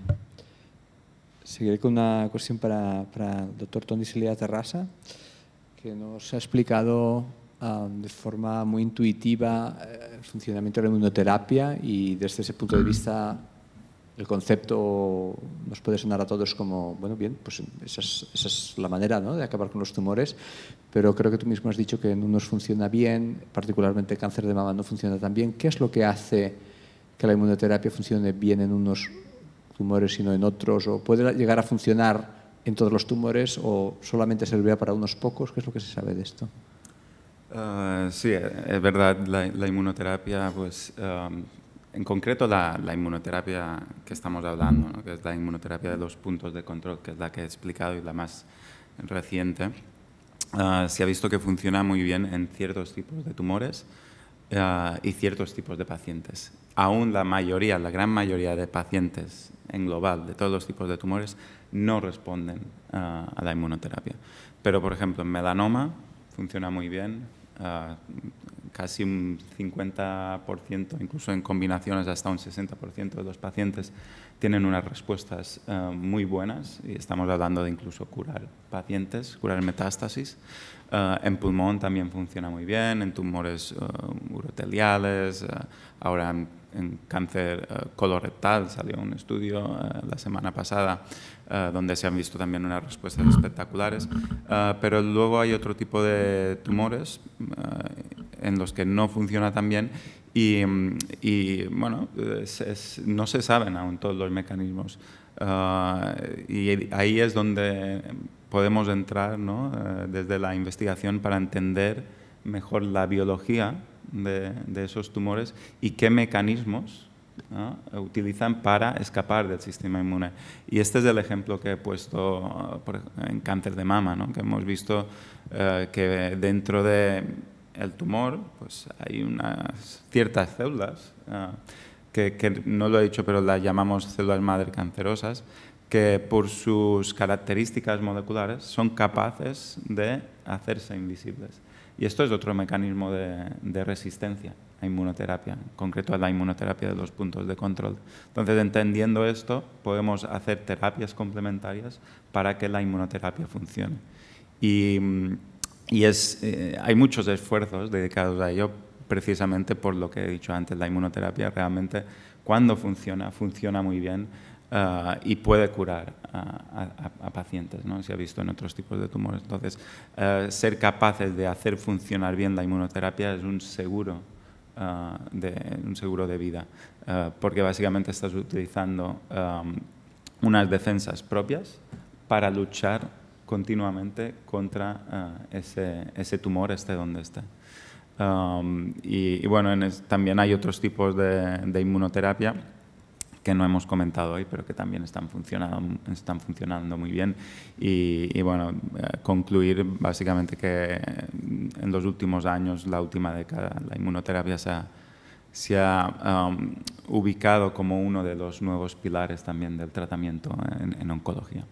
Seguiré con una cuestión para el doctor Toni Celia Terrassa, que nos ha explicado de forma muy intuitiva el funcionamiento de la inmunoterapia y desde ese punto de vista el concepto nos puede sonar a todos como, bueno, bien, pues esa es la manera, ¿no?, de acabar con los tumores, pero creo que tú mismo has dicho que en unos funciona bien, particularmente el cáncer de mama no funciona tan bien. ¿Qué es lo que hace que la inmunoterapia funcione bien en unos tumores y no en otros? ¿O puede llegar a funcionar en todos los tumores o solamente servirá para unos pocos? ¿Qué es lo que se sabe de esto? Sí, es verdad, la inmunoterapia, pues, en concreto la inmunoterapia que estamos hablando, ¿no?, que es la inmunoterapia de los puntos de control, que es la que he explicado y la más reciente, se ha visto que funciona muy bien en ciertos tipos de tumores y ciertos tipos de pacientes. Aún la gran mayoría de pacientes en global de todos los tipos de tumores no responden a la inmunoterapia. Pero, por ejemplo, en melanoma funciona muy bien, casi un 50%, incluso en combinaciones hasta un 60% de los pacientes tienen unas respuestas muy buenas y estamos hablando de incluso curar pacientes, curar metástasis. En pulmón también funciona muy bien, en tumores uroteliales, ahora en cáncer colorectal salió un estudio la semana pasada donde se han visto también unas respuestas espectaculares, pero luego hay otro tipo de tumores en los que no funciona tan bien y bueno, no se saben aún todos los mecanismos y ahí es donde podemos entrar, ¿no?, desde la investigación para entender mejor la biología de esos tumores y qué mecanismos, ¿no?, utilizan para escapar del sistema inmune. Y este es el ejemplo que he puesto en cáncer de mama, ¿no?, que hemos visto que dentro del tumor pues, hay unas ciertas células, que no lo he dicho, pero las llamamos células madre cancerosas, que por sus características moleculares son capaces de hacerse invisibles. Y esto es otro mecanismo de resistencia a inmunoterapia, en concreto a la inmunoterapia de los puntos de control. Entonces, entendiendo esto, podemos hacer terapias complementarias para que la inmunoterapia funcione. Y hay muchos esfuerzos dedicados a ello, precisamente por lo que he dicho antes. La inmunoterapia realmente, cuando funciona muy bien y puede curar a pacientes, ¿no?, se ha visto en otros tipos de tumores. Entonces, ser capaces de hacer funcionar bien la inmunoterapia es un seguro de vida, porque básicamente estás utilizando unas defensas propias para luchar continuamente contra ese tumor, esté donde esté. Y bueno, también hay otros tipos de inmunoterapia que no hemos comentado hoy, pero que también están funcionando muy bien. Y bueno, concluir básicamente que en los últimos años, la última década, la inmunoterapia se ha ubicado como uno de los nuevos pilares también del tratamiento en oncología.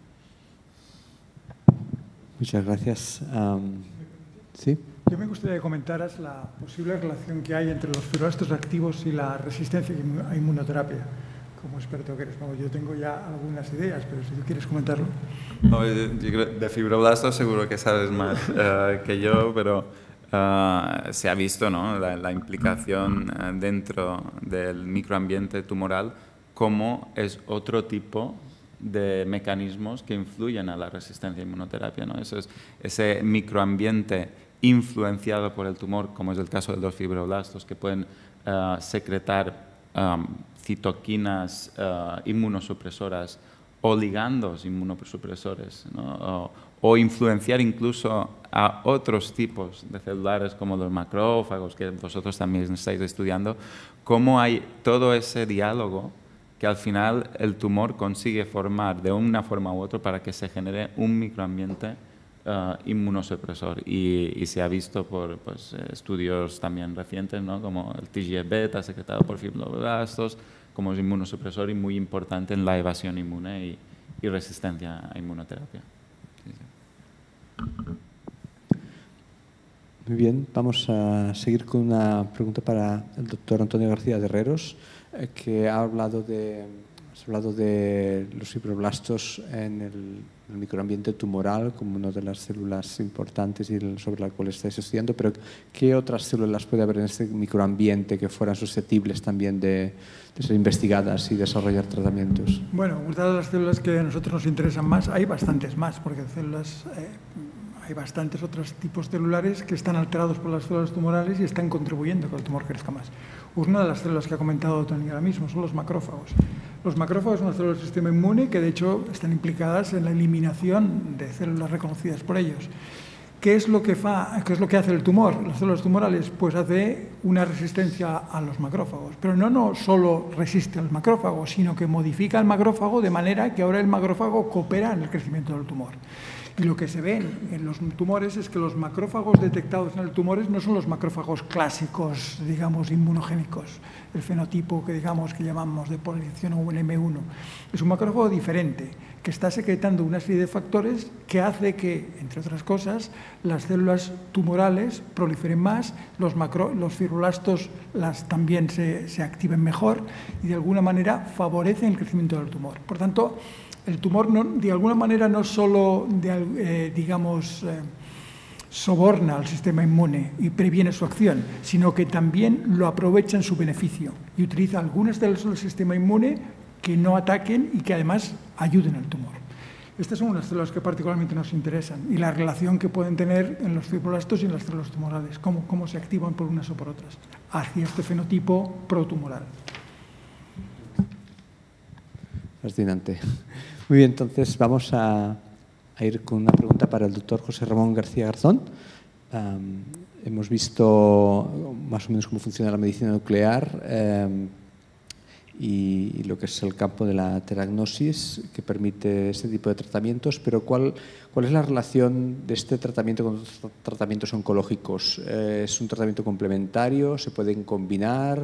Muchas gracias. ¿Sí? Yo me gustaría que comentaras la posible relación que hay entre los fibroblastos activos y la resistencia a inmunoterapia. Como experto que eres, yo tengo ya algunas ideas, pero si tú quieres comentarlo. No, de fibroblastos seguro que sabes más que yo, pero se ha visto, ¿no?, la implicación dentro del microambiente tumoral como es otro tipo de mecanismos que influyen a la resistencia a inmunoterapia, ¿no? Eso es ese microambiente influenciado por el tumor, como es el caso de los fibroblastos, que pueden secretar citoquinas inmunosupresoras o ligandos inmunosupresores, ¿no?, o influenciar incluso a otros tipos de celulares como los macrófagos, que vosotros también estáis estudiando, cómo hay todo ese diálogo que al final el tumor consigue formar de una forma u otra para que se genere un microambiente inmunosupresor. Y se ha visto por estudios también recientes, ¿no?, como el TGF-beta secretado por fibroblastos, como es inmunosupresor y muy importante en la evasión inmune y resistencia a inmunoterapia. Sí, sí. Muy bien, vamos a seguir con una pregunta para el doctor Antonio García de Herreros, que ha hablado de Has hablado de los fibroblastos en el microambiente tumoral como una de las células importantes y sobre la cual estáis estudiando, pero ¿qué otras células puede haber en este microambiente que fueran susceptibles también de ser investigadas y desarrollar tratamientos? Bueno, guardadas las células que a nosotros nos interesan más, hay bastantes más, porque células, hay bastantes otros tipos celulares que están alterados por las células tumorales y están contribuyendo a que el tumor crezca más. Una de las células que ha comentado Tony ahora mismo son los macrófagos. Los macrófagos son las células del sistema inmune que de hecho están implicadas en la eliminación de células reconocidas por ellos. ¿Qué es lo que hace el tumor? Las células tumorales, pues hace una resistencia a los macrófagos, pero no solo resiste al macrófago, sino que modifica el macrófago de manera que ahora el macrófago coopera en el crecimiento del tumor. Y lo que se ve en los tumores es que los macrófagos detectados en el tumor no son los macrófagos clásicos, digamos, inmunogénicos, el fenotipo que llamamos de polarización o un M1. Es un macrófago diferente, que está secretando una serie de factores que hace que, entre otras cosas, las células tumorales proliferen más, los fibroblastos también se activen mejor y de alguna manera favorecen el crecimiento del tumor. Por tanto, el tumor de alguna manera no solo, soborna al sistema inmune y previene su acción, sino que también lo aprovecha en su beneficio y utiliza algunas células del sistema inmune que no ataquen y que además ayuden al tumor. Estas son unas células que particularmente nos interesan y la relación que pueden tener en los fibroblastos y en las células tumorales, cómo se activan por unas o por otras, hacia este fenotipo protumoral. Fascinante. Muy bien, entonces vamos a ir con una pregunta para el doctor José Ramón García Garzón. Hemos visto más o menos cómo funciona la medicina nuclear y lo que es el campo de la teragnosis que permite este tipo de tratamientos, pero ¿cuál es la relación de este tratamiento con otros tratamientos oncológicos? ¿Es un tratamiento complementario? ¿Se pueden combinar?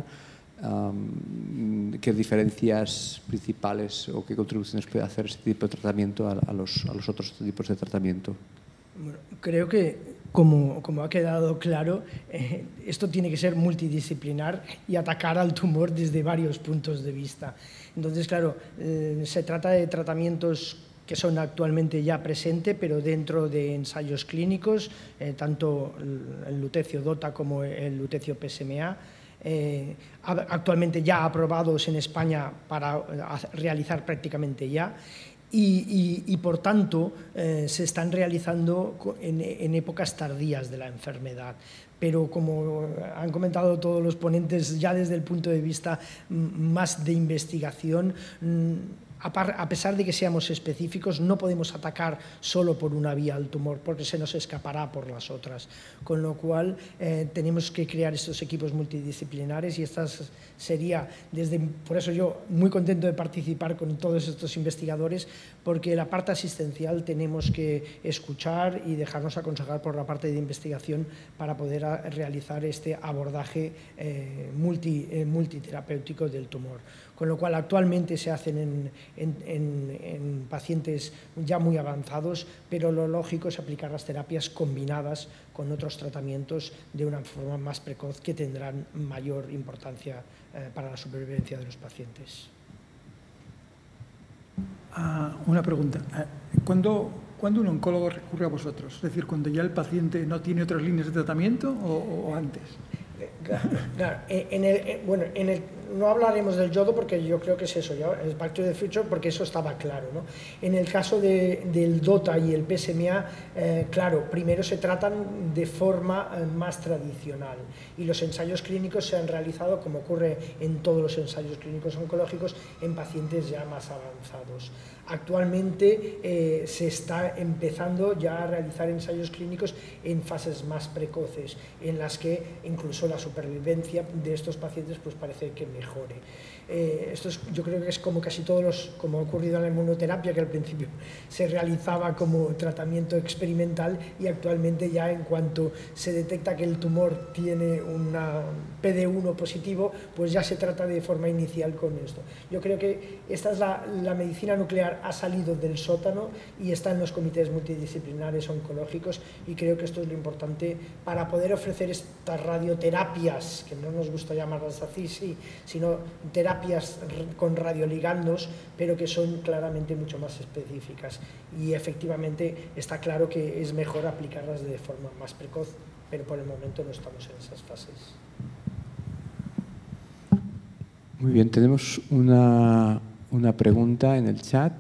¿Qué diferencias principales o qué contribuciones puede hacer este tipo de tratamiento a los otros tipos de tratamiento? Bueno, creo que, como ha quedado claro, esto tiene que ser multidisciplinar y atacar al tumor desde varios puntos de vista. Entonces, claro, se trata de tratamientos que son actualmente ya presentes, pero dentro de ensayos clínicos, tanto el lutecio DOTA como el lutecio PSMA, actualmente ya aprobados en España para realizar prácticamente ya y por tanto se están realizando en épocas tardías de la enfermedad. Pero como han comentado todos los ponentes, ya desde el punto de vista más de investigación, a pesar de que seamos específicos, no podemos atacar solo por una vía al tumor porque se nos escapará por las otras. Con lo cual, tenemos que crear estos equipos multidisciplinares y por eso yo muy contento de participar con todos estos investigadores, porque la parte asistencial tenemos que escuchar y dejarnos aconsejar por la parte de investigación para poder realizar este abordaje multiterapéutico del tumor. Con lo cual actualmente se hacen en pacientes ya muy avanzados, pero lo lógico es aplicar las terapias combinadas con otros tratamientos de una forma más precoz que tendrán mayor importancia para la supervivencia de los pacientes. Una pregunta. ¿Cuándo un oncólogo recurre a vosotros? Es decir, ¿cuando ya el paciente no tiene otras líneas de tratamiento o antes? Claro, no hablaremos del yodo porque yo creo que es eso, ya, el Back to the Future, porque eso estaba claro, ¿no? En el caso del DOTA y el PSMA, claro, primero se tratan de forma más tradicional y los ensayos clínicos se han realizado, como ocurre en todos los ensayos clínicos oncológicos, en pacientes ya más avanzados. Actualmente se está empezando ya a realizar ensayos clínicos en fases más precoces, en las que incluso la supervivencia de estos pacientes pues parece que mejore. Yo creo que es como casi como ha ocurrido en la inmunoterapia, que al principio se realizaba como tratamiento experimental y actualmente ya en cuanto se detecta que el tumor tiene una PD1 positivo, pues ya se trata de forma inicial con esto. Yo creo que esta es la medicina nuclear ha salido del sótano y está en los comités multidisciplinares oncológicos y creo que esto es lo importante para poder ofrecer estas radioterapias, que no nos gusta llamarlas así, sí, sino terapias con radioligandos, pero que son claramente mucho más específicas. Y efectivamente está claro que es mejor aplicarlas de forma más precoz, pero por el momento no estamos en esas fases. Muy bien, tenemos una pregunta en el chat.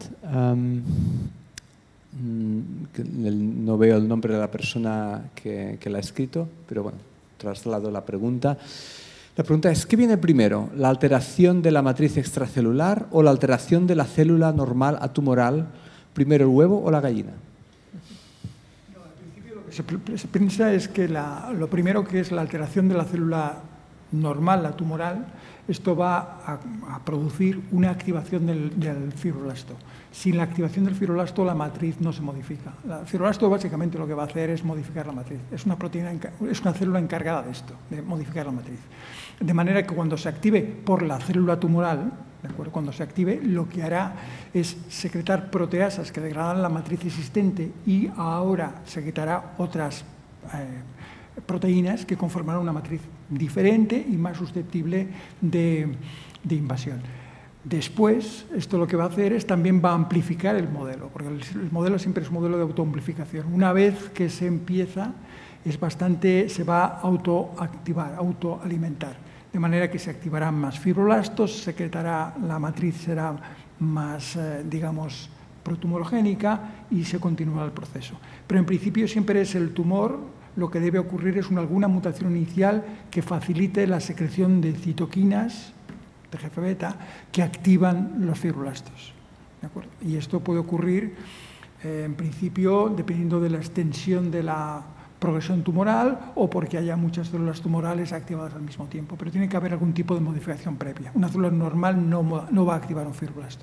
No veo el nombre de la persona que la ha escrito, pero bueno, traslado la pregunta. La pregunta es, ¿qué viene primero? ¿La alteración de la matriz extracelular o la alteración de la célula normal atumoral? ¿Primero el huevo o la gallina? No, al principio lo que se piensa es que lo primero, que es la alteración de la célula normal atumoral, esto va a producir una activación del fibroblasto. Sin la activación del fibroblasto, la matriz no se modifica. El fibroblasto básicamente lo que va a hacer es modificar la matriz. Es una célula encargada de esto, de modificar la matriz. De manera que cuando se active por la célula tumoral, ¿de acuerdo? Cuando se active, lo que hará es secretar proteasas que degradan la matriz existente y ahora secretará otras proteínas que conformarán una matriz diferente y más susceptible de invasión. Después, esto lo que va a hacer es también va a amplificar el modelo, porque el modelo siempre es un modelo de autoamplificación. Una vez que se empieza, se va a autoactivar, autoalimentar, de manera que se activarán más fibroblastos, la matriz será más, digamos, protumorogénica y se continuará el proceso. Pero en principio siempre es el tumor. Lo que debe ocurrir es alguna mutación inicial que facilite la secreción de citoquinas, TGF-beta, que activan los fibroblastos. ¿De acuerdo? Y esto puede ocurrir, en principio, dependiendo de la extensión de la progresión tumoral o porque haya muchas células tumorales activadas al mismo tiempo. Pero tiene que haber algún tipo de modificación previa. Una célula normal no va a activar un fibroblasto.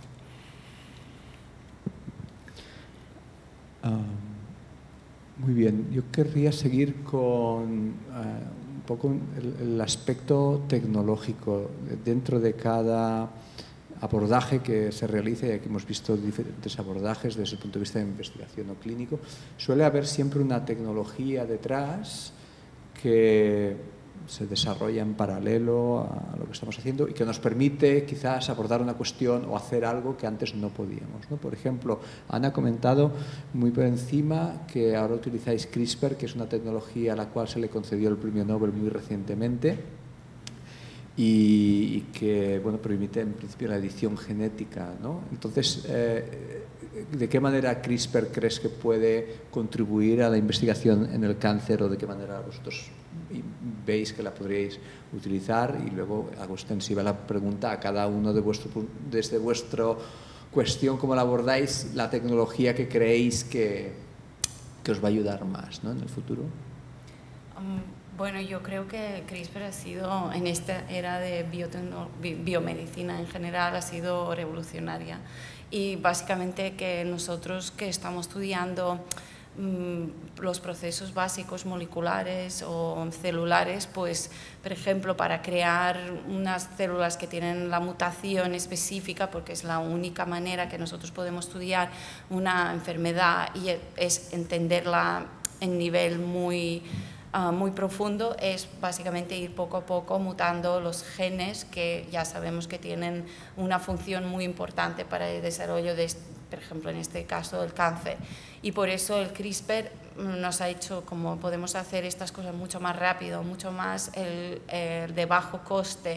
Muy bien, yo querría seguir con un poco el aspecto tecnológico dentro de cada abordaje que se realiza, y aquí hemos visto diferentes abordajes desde el punto de vista de investigación o clínico. Suele haber siempre una tecnología detrás que se desarrolla en paralelo a lo que estamos haciendo y que nos permite quizás abordar una cuestión o hacer algo que antes no podíamos, ¿no? Por ejemplo, Ana ha comentado muy por encima que ahora utilizáis CRISPR, que es una tecnología a la cual se le concedió el premio Nobel muy recientemente y que, bueno, permite en principio la edición genética, ¿no? Entonces, ¿de qué manera CRISPR crees que puede contribuir a la investigación en el cáncer o de qué manera vosotros veis que la podríais utilizar? Y luego hago extensiva la pregunta a cada uno desde vuestra cuestión, cómo la abordáis, la tecnología que creéis que os va a ayudar más, ¿no?, en el futuro. Bueno, yo creo que CRISPR ha sido, en esta era de biomedicina en general, ha sido revolucionaria. Y básicamente que nosotros que estamos estudiando los procesos básicos moleculares o celulares, pues, por ejemplo, para crear unas células que tienen la mutación específica, porque es la única manera que nosotros podemos estudiar una enfermedad y es entenderla en nivel muy profundo, es básicamente ir poco a poco mutando los genes que ya sabemos que tienen una función muy importante para el desarrollo de, por ejemplo, en este caso, el cáncer. Y por eso el CRISPR nos ha hecho, como podemos hacer estas cosas mucho más rápido, mucho más de bajo coste,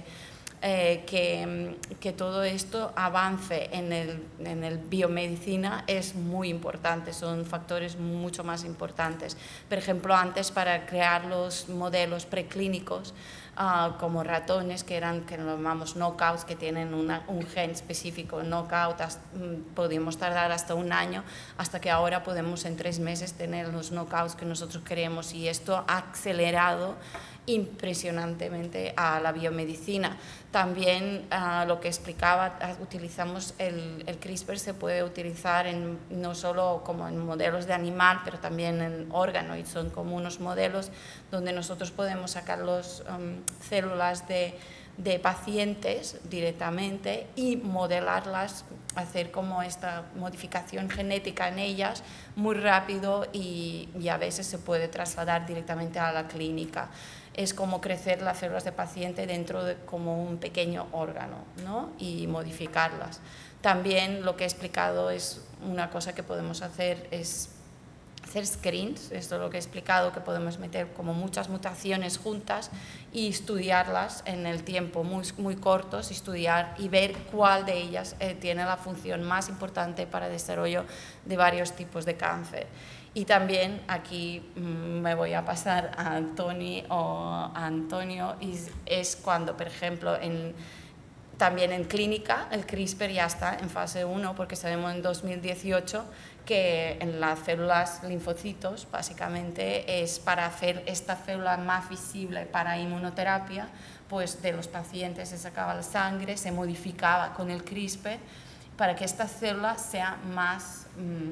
que todo esto avance en el biomedicina es muy importante, son factores mucho más importantes. Por ejemplo, antes para crear los modelos preclínicos, como ratones que lo llamamos knockouts, que tienen un gen específico, knockout, podíamos tardar hasta un año, hasta que ahora podemos en 3 meses tener los knockouts que nosotros queremos, y esto ha acelerado impresionantemente a la biomedicina. También lo que explicaba, utilizamos el CRISPR, se puede utilizar no solo como en modelos de animal, pero también en organoides, son como unos modelos donde nosotros podemos sacar las células de de pacientes directamente y modelarlas, hacer como esta modificación genética en ellas muy rápido y a veces se puede trasladar directamente a la clínica. Es como crecer las células de paciente dentro de como un pequeño órgano, ¿no? Y modificarlas. También lo que he explicado es una cosa que podemos hacer, es hacer screens, esto es lo que he explicado, que podemos meter como muchas mutaciones juntas y estudiarlas en el tiempo muy cortos, estudiar y ver cuál de ellas tiene la función más importante para el desarrollo de varios tipos de cáncer. Y también aquí me voy a pasar a Tony o a Antonio, y es cuando, por ejemplo, también en clínica el CRISPR ya está en fase 1, porque sabemos en 2018 que en las células linfocitos básicamente es para hacer esta célula más visible para inmunoterapia, pues de los pacientes se sacaba la sangre, se modificaba con el CRISPR para que esta célula sea más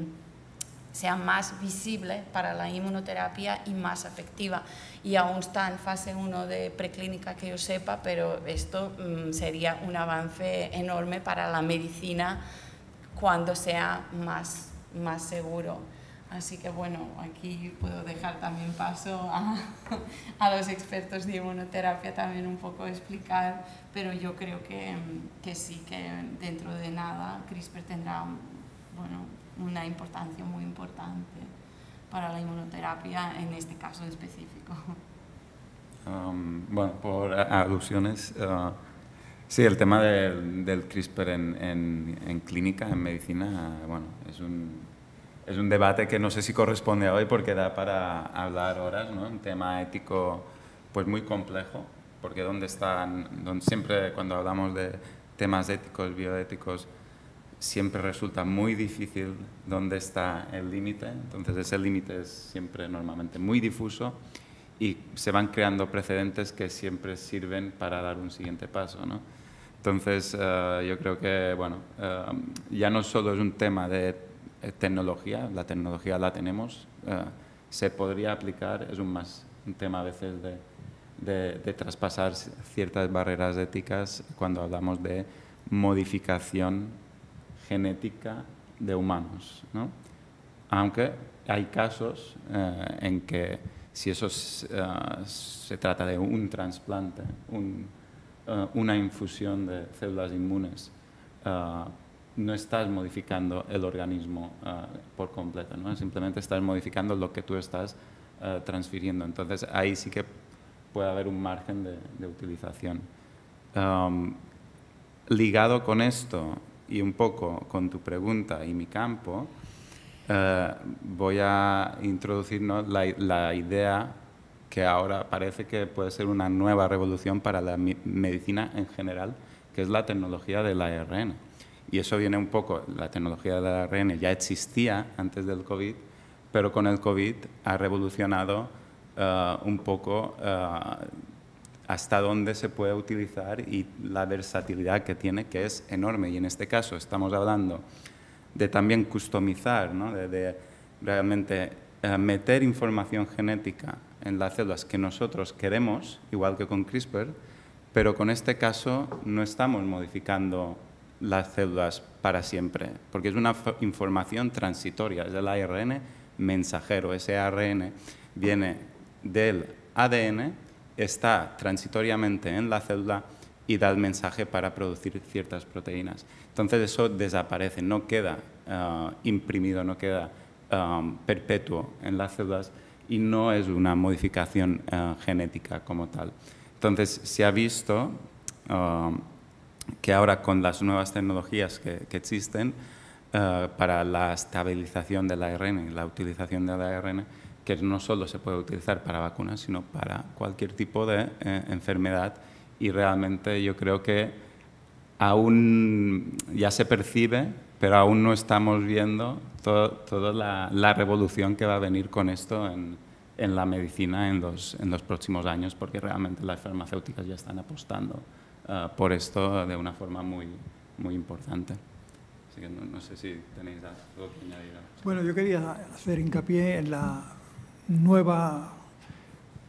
visible para la inmunoterapia y más efectiva. Y aún está en fase 1 de preclínica que yo sepa, pero esto sería un avance enorme para la medicina cuando sea más seguro. Así que bueno, aquí puedo dejar también paso a los expertos de inmunoterapia también un poco explicar, pero yo creo que sí, que dentro de nada CRISPR tendrá una importancia muy importante para la inmunoterapia en este caso en específico. Bueno, por alusiones, sí, el tema del CRISPR en clínica, en medicina, bueno, es un debate que no sé si corresponde a hoy porque da para hablar horas, ¿no? Un tema ético pues muy complejo, porque siempre cuando hablamos de temas éticos, bioéticos, siempre resulta muy difícil dónde está el límite. Entonces ese límite es siempre normalmente muy difuso y se van creando precedentes que siempre sirven para dar un siguiente paso, ¿no? Entonces yo creo que bueno, ya no solo es un tema de tecnología, la tecnología la tenemos, se podría aplicar, es un tema a veces de traspasar ciertas barreras éticas cuando hablamos de modificación genética de humanos, ¿no? Aunque hay casos en que si eso se trata de un trasplante, una infusión de células inmunes, no estás modificando el organismo por completo, ¿no? Simplemente estás modificando lo que tú estás transfiriendo. Entonces ahí sí que puede haber un margen de utilización. Ligado con esto y un poco con tu pregunta y mi campo, voy a introducir, ¿no?, la idea que ahora parece que puede ser una nueva revolución para la medicina en general, que es la tecnología del ARN. Y eso viene un poco, la tecnología del ARN ya existía antes del COVID, pero con el COVID ha revolucionado un poco hasta dónde se puede utilizar y la versatilidad que tiene, que es enorme. Y en este caso estamos hablando de también customizar, ¿no?, de realmente meter información genética en las células que nosotros queremos, igual que con CRISPR, pero con este caso no estamos modificando las células para siempre, porque es una información transitoria, es el ARN mensajero. Ese ARN viene del ADN, está transitoriamente en la célula y da el mensaje para producir ciertas proteínas. Entonces eso desaparece, no queda imprimido, no queda perpetuo en las células y no es una modificación genética como tal. Entonces se ha visto que ahora con las nuevas tecnologías que existen para la estabilización del ARN y la utilización del ARN, que no solo se puede utilizar para vacunas, sino para cualquier tipo de enfermedad. Y realmente yo creo que aún ya se percibe, pero aún no estamos viendo toda la revolución que va a venir con esto en la medicina en los próximos años, porque realmente las farmacéuticas ya están apostando por esto de una forma muy, muy importante. Así que no sé si tenéis algo que añadir. Bueno, yo quería hacer hincapié en la nueva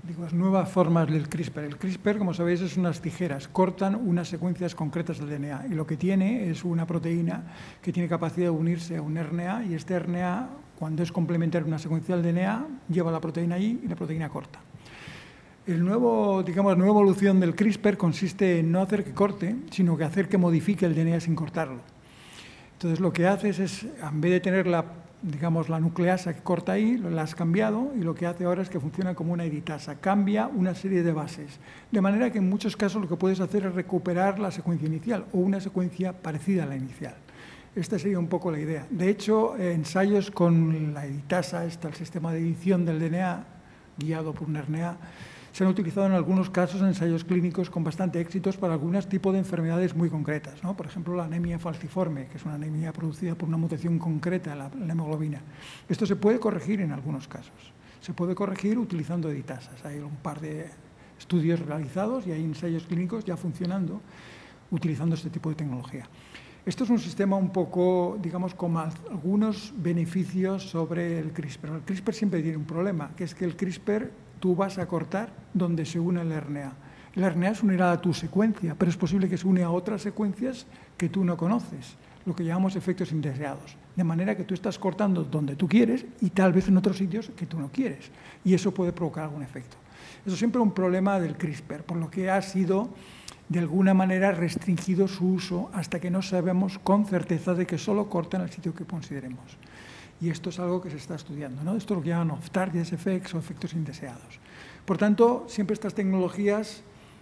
las nuevas formas del CRISPR. El CRISPR, como sabéis, es unas tijeras, cortan unas secuencias concretas del DNA y lo que tiene es una proteína que tiene capacidad de unirse a un RNA y este RNA, cuando es complementario a una secuencia del DNA, lleva la proteína ahí y la proteína corta. La nueva evolución del CRISPR consiste en no hacer que corte, sino que hacer que modifique el DNA sin cortarlo. Entonces, lo que haces es, en vez de tener la nucleasa que corta ahí, la has cambiado y lo que hace ahora es que funciona como una editasa. Cambia una serie de bases. De manera que en muchos casos lo que puedes hacer es recuperar la secuencia inicial o una secuencia parecida a la inicial. Esta sería un poco la idea. De hecho, ensayos con la editasa, el sistema de edición del DNA, guiado por un RNA, se han utilizado en algunos casos en ensayos clínicos con bastante éxitos para algunos tipos de enfermedades muy concretas, ¿no? Por ejemplo, la anemia falciforme, que es una anemia producida por una mutación concreta en la hemoglobina. Esto se puede corregir en algunos casos. Se puede corregir utilizando editasas. Hay un par de estudios realizados y hay ensayos clínicos ya funcionando utilizando este tipo de tecnología. Esto es un sistema un poco, con algunos beneficios sobre el CRISPR. El CRISPR siempre tiene un problema, que es que el CRISPR tú vas a cortar donde se une el RNA. El RNA se unirá a tu secuencia, pero es posible que se une a otras secuencias que tú no conoces, lo que llamamos efectos indeseados. De manera que tú estás cortando donde tú quieres y tal vez en otros sitios que tú no quieres. Y eso puede provocar algún efecto. Eso siempre es un problema del CRISPR, por lo que ha sido de alguna manera restringido su uso hasta que no sabemos con certeza de que solo corta en el sitio que consideremos. Y esto es algo que se está estudiando, ¿no? Esto es lo que llaman off-target effects o efectos indeseados. Por tanto, siempre estas tecnologías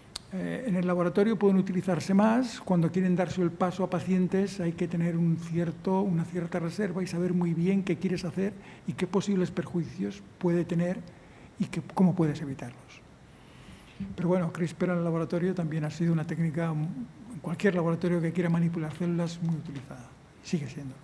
en el laboratorio pueden utilizarse más. Cuando quieren darse el paso a pacientes hay que tener una cierta reserva y saber muy bien qué quieres hacer y qué posibles perjuicios puede tener y cómo puedes evitarlos. Pero bueno, CRISPR en el laboratorio también ha sido una técnica, en cualquier laboratorio que quiera manipular células, muy utilizada. Sigue siendo.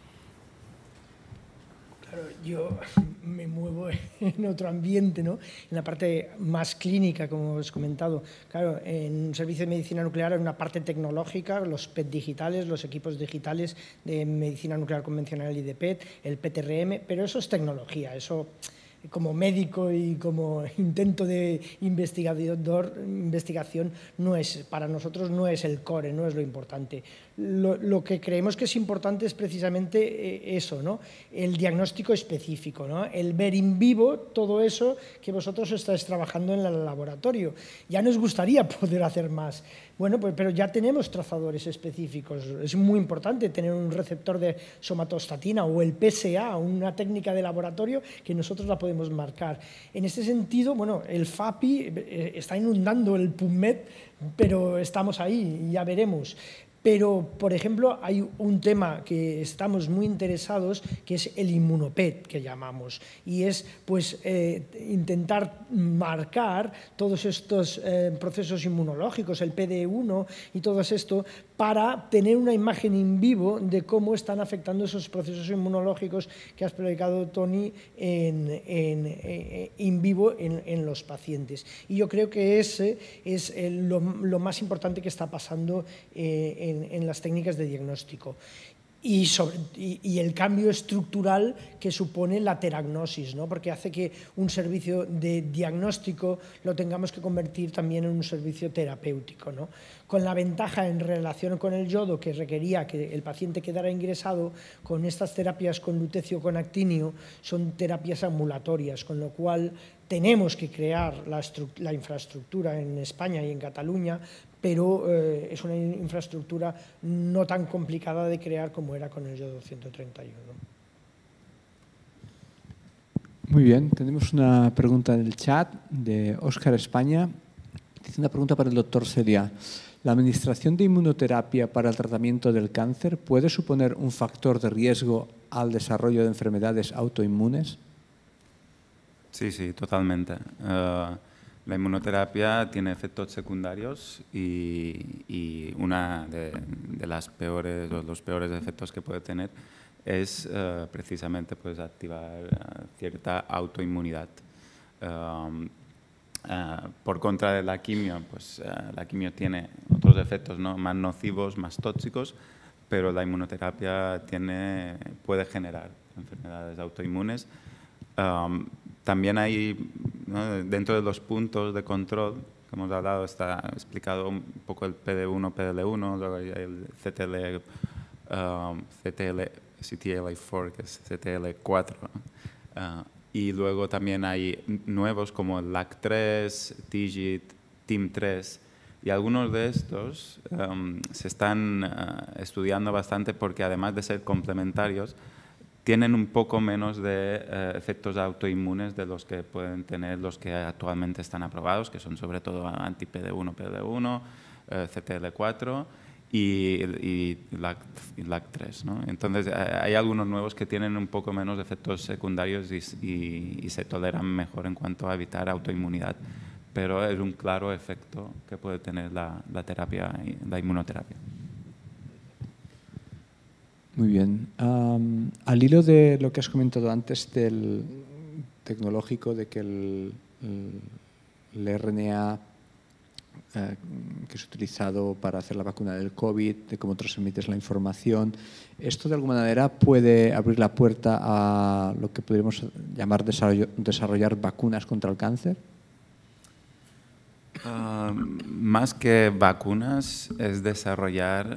Claro, yo me muevo en otro ambiente, ¿no? En la parte más clínica, como os he comentado. Claro, en un servicio de medicina nuclear hay una parte tecnológica, los PET digitales, los equipos digitales de medicina nuclear convencional y de PET, el PTRM, pero eso es tecnología, eso como médico y como intento de investigación no es, para nosotros no es el core, no es lo importante. Lo que creemos que es importante es precisamente eso, ¿no? El diagnóstico específico, ¿no? El ver in vivo todo eso que vosotros estáis trabajando en el laboratorio. Ya nos gustaría poder hacer más. Bueno, pues, pero ya tenemos trazadores específicos. Es muy importante tener un receptor de somatostatina o el PSA, una técnica de laboratorio que nosotros la podemos marcar. En este sentido, bueno, el FAPI está inundando el PubMed, pero estamos ahí y ya veremos. Pero, por ejemplo, hay un tema que estamos muy interesados, que es el inmunopet, que llamamos, y es pues, intentar marcar todos estos procesos inmunológicos, el PD1 y todo esto, para tener una imagen in vivo de cómo están afectando esos procesos inmunológicos que has predicado, Tony, in vivo en los pacientes. Y yo creo que ese es lo más importante que está pasando en las técnicas de diagnóstico. Y el cambio estructural que supone la teragnosis, ¿no? Porque hace que un servicio de diagnóstico lo tengamos que convertir también en un servicio terapéutico, ¿no? Con la ventaja en relación con el yodo que requería que el paciente quedara ingresado, con estas terapias con lutecio con actinio son terapias ambulatorias, con lo cual tenemos que crear la infraestructura en España y en Cataluña, pero es una infraestructura no tan complicada de crear como era con el yodo 131. Muy bien, tenemos una pregunta del chat de Óscar España. Dice una pregunta para el doctor Celia. ¿La administración de inmunoterapia para el tratamiento del cáncer puede suponer un factor de riesgo al desarrollo de enfermedades autoinmunes? Sí, sí, totalmente. La inmunoterapia tiene efectos secundarios y una de las peores o los peores efectos que puede tener es precisamente pues, activar cierta autoinmunidad. Por contra de la quimio, pues la quimio tiene otros efectos, ¿no? Más nocivos, más tóxicos, pero la inmunoterapia puede generar enfermedades autoinmunes. También hay ¿no? Dentro de los puntos de control que hemos hablado está explicado un poco el PD1, PDL1, luego hay el CTLA4, que es CTL4, ¿no? Y luego también hay nuevos como el LAC3, TIGIT, TIM3, y algunos de estos se están estudiando bastante porque además de ser complementarios, tienen un poco menos de efectos autoinmunes de los que pueden tener los que actualmente están aprobados, que son sobre todo anti-PD1, PDL1, CTL4 y LAC3, ¿no? Entonces, hay algunos nuevos que tienen un poco menos de efectos secundarios y se toleran mejor en cuanto a evitar autoinmunidad, pero es un claro efecto que puede tener la terapia, la inmunoterapia. Muy bien. Al hilo de lo que has comentado antes del tecnológico, de que el RNA que es utilizado para hacer la vacuna del COVID, de cómo transmites la información, ¿esto de alguna manera puede abrir la puerta a lo que podríamos llamar desarrollar vacunas contra el cáncer? Más que vacunas, es desarrollar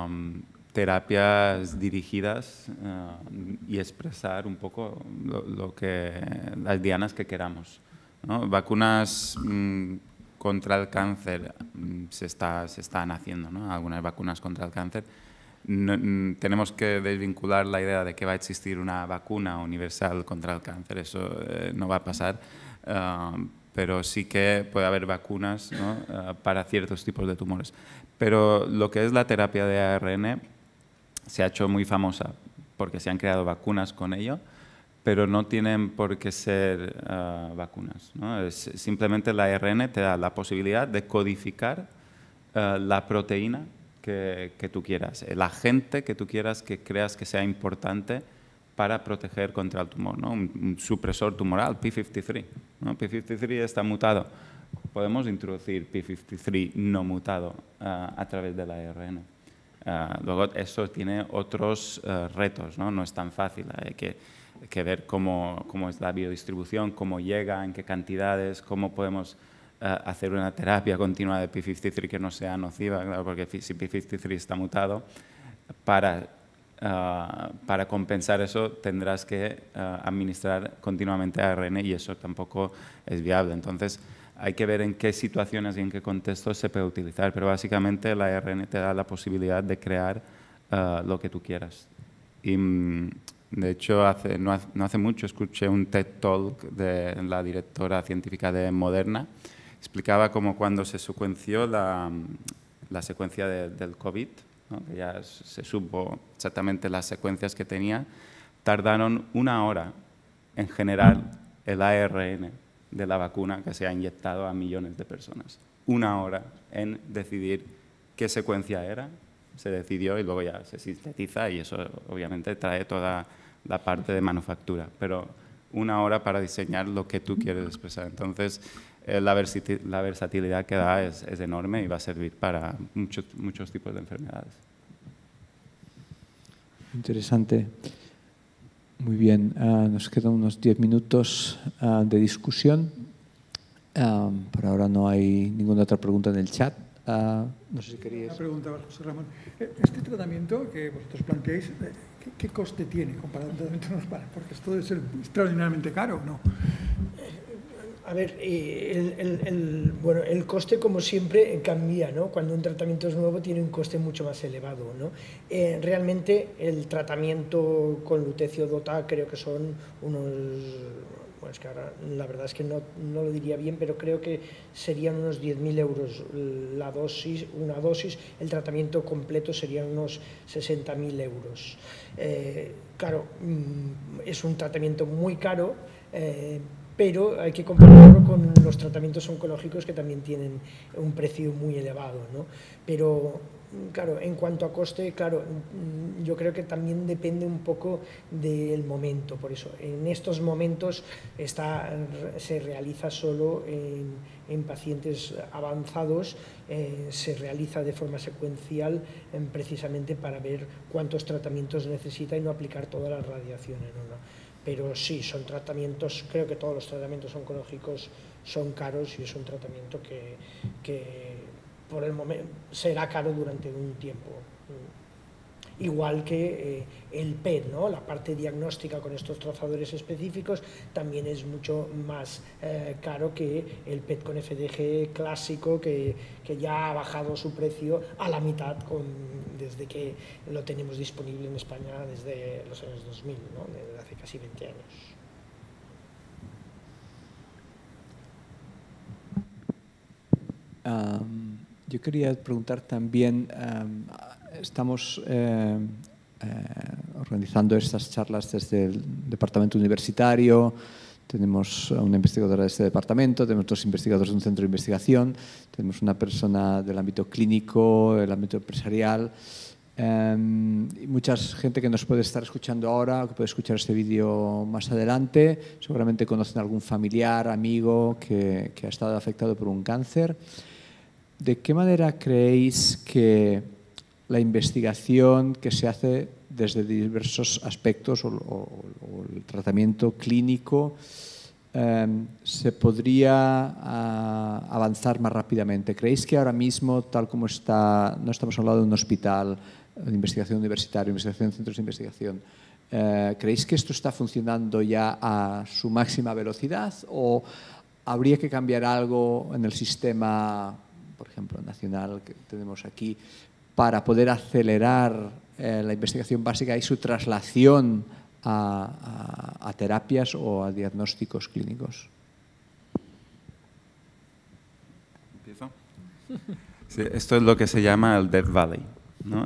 terapias dirigidas y expresar un poco las dianas que queramos, ¿no? Vacunas contra el cáncer se están haciendo, ¿no? Algunas vacunas contra el cáncer. Tenemos que desvincular la idea de que va a existir una vacuna universal contra el cáncer, eso no va a pasar, pero sí que puede haber vacunas, ¿no? Para ciertos tipos de tumores. Pero lo que es la terapia de ARN se ha hecho muy famosa porque se han creado vacunas con ello, pero no tienen por qué ser vacunas, ¿no? Simplemente la ARN te da la posibilidad de codificar la proteína que tú quieras, el agente que tú quieras que creas que sea importante para proteger contra el tumor, ¿no? Un supresor tumoral, P53, ¿no? P53 está mutado. Podemos introducir P53 no mutado a través de la ARN. Luego eso tiene otros retos, ¿no? No es tan fácil, hay que ver cómo es la biodistribución, cómo llega, en qué cantidades, cómo podemos hacer una terapia continua de P53 que no sea nociva, claro, porque si P53 está mutado, para compensar eso tendrás que administrar continuamente ARN y eso tampoco es viable. Entonces, hay que ver en qué situaciones y en qué contextos se puede utilizar, pero básicamente la ARN te da la posibilidad de crear lo que tú quieras. Y, de hecho, no hace mucho escuché un TED Talk de la directora científica de Moderna. Explicaba cómo cuando se secuenció la secuencia del COVID, ¿no? Que ya se supo exactamente las secuencias que tenía, tardaron 1 hora en generar el ARN de la vacuna que se ha inyectado a millones de personas. 1 hora en decidir qué secuencia era, se decidió y luego ya se sintetiza y eso obviamente trae toda la parte de manufactura, pero 1 hora para diseñar lo que tú quieres expresar. Entonces, la versatilidad que da es enorme y va a servir para muchos tipos de enfermedades. Interesante. Muy bien, nos quedan unos 10 minutos de discusión. Por ahora no hay ninguna otra pregunta en el chat. No sé si queríais... Una pregunta, José Ramón. Este tratamiento que vosotros planteáis, ¿qué coste tiene comparado con el tratamiento normal? Porque esto debe ser extraordinariamente caro, ¿no? A ver, bueno, el coste, como siempre, cambia, ¿no? Cuando un tratamiento es nuevo tiene un coste mucho más elevado, ¿no? Realmente el tratamiento con lutecio dota creo que son unos... Bueno, es que ahora la verdad es que no lo diría bien, pero creo que serían unos 10.000 euros la dosis, una dosis. El tratamiento completo serían unos 60.000 euros. Claro, es un tratamiento muy caro, pero hay que compararlo con los tratamientos oncológicos que también tienen un precio muy elevado, ¿no? Pero, claro, en cuanto a coste, claro, yo creo que también depende un poco del momento. Por eso, en estos momentos se realiza solo en pacientes avanzados, se realiza de forma secuencial precisamente para ver cuántos tratamientos necesita y no aplicar todas las radiaciones, ¿no? Pero sí, son tratamientos, creo que todos los tratamientos oncológicos son caros y es un tratamiento que por el momento será caro durante un tiempo. Igual que el PET, ¿no? La parte diagnóstica con estos trazadores específicos también es mucho más caro que el PET con FDG clásico, que ya ha bajado su precio a la mitad desde que lo tenemos disponible en España desde los años 2000, ¿no? Desde hace casi 20 años. Yo quería preguntar también, estamos organizando estas charlas desde el departamento universitario, tenemos una investigadora de este departamento, tenemos 2 investigadores de un centro de investigación, tenemos una persona del ámbito clínico, del ámbito empresarial, y mucha gente que nos puede estar escuchando ahora, que puede escuchar este vídeo más adelante, seguramente conocen a algún familiar, amigo que ha estado afectado por un cáncer. ¿De qué manera creéis que la investigación que se hace desde diversos aspectos o el tratamiento clínico se podría avanzar más rápidamente? ¿Creéis que ahora mismo, tal como está, no estamos hablando de un hospital, de investigación universitaria, investigación en centros de investigación, ¿creéis que esto está funcionando ya a su máxima velocidad o habría que cambiar algo en el sistema, por ejemplo, nacional que tenemos aquí, para poder acelerar la investigación básica y su traslación a terapias o a diagnósticos clínicos? ¿Empiezo? Sí, esto es lo que se llama el Death Valley, ¿no?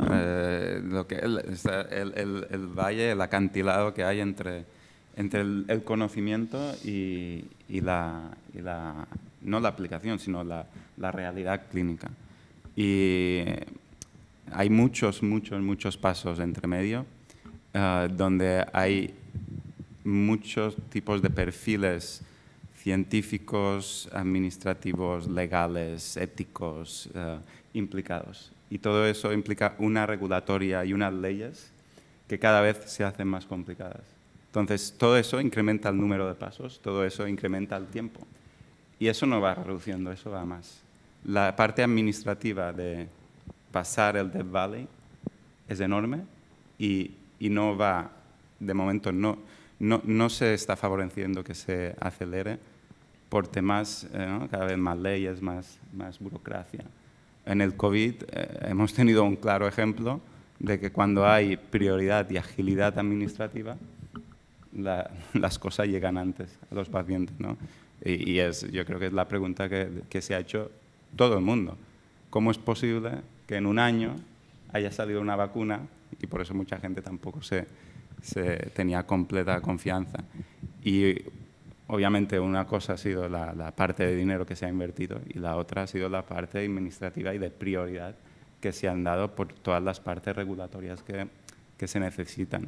El valle, el acantilado que hay entre el conocimiento y no la aplicación, sino la realidad clínica. Y hay muchos pasos entre medio, donde hay muchos tipos de perfiles científicos, administrativos, legales, éticos implicados. Y todo eso implica una regulatoria y unas leyes que cada vez se hacen más complicadas. Entonces, todo eso incrementa el número de pasos, todo eso incrementa el tiempo. Y eso no va reduciendo, eso va más. La parte administrativa de pasar el Death Valley es enorme y no va, de momento, no se está favoreciendo que se acelere por temas, ¿no? Cada vez más leyes, más burocracia. En el COVID hemos tenido un claro ejemplo de que cuando hay prioridad y agilidad administrativa, las cosas llegan antes a los pacientes, ¿no? Y yo creo que es la pregunta que se ha hecho todo el mundo. ¿Cómo es posible que en un año haya salido una vacuna? Y por eso mucha gente tampoco se tenía completa confianza. Y obviamente una cosa ha sido la parte de dinero que se ha invertido y la otra ha sido la parte administrativa y de prioridad que se han dado por todas las partes regulatorias que se necesitan.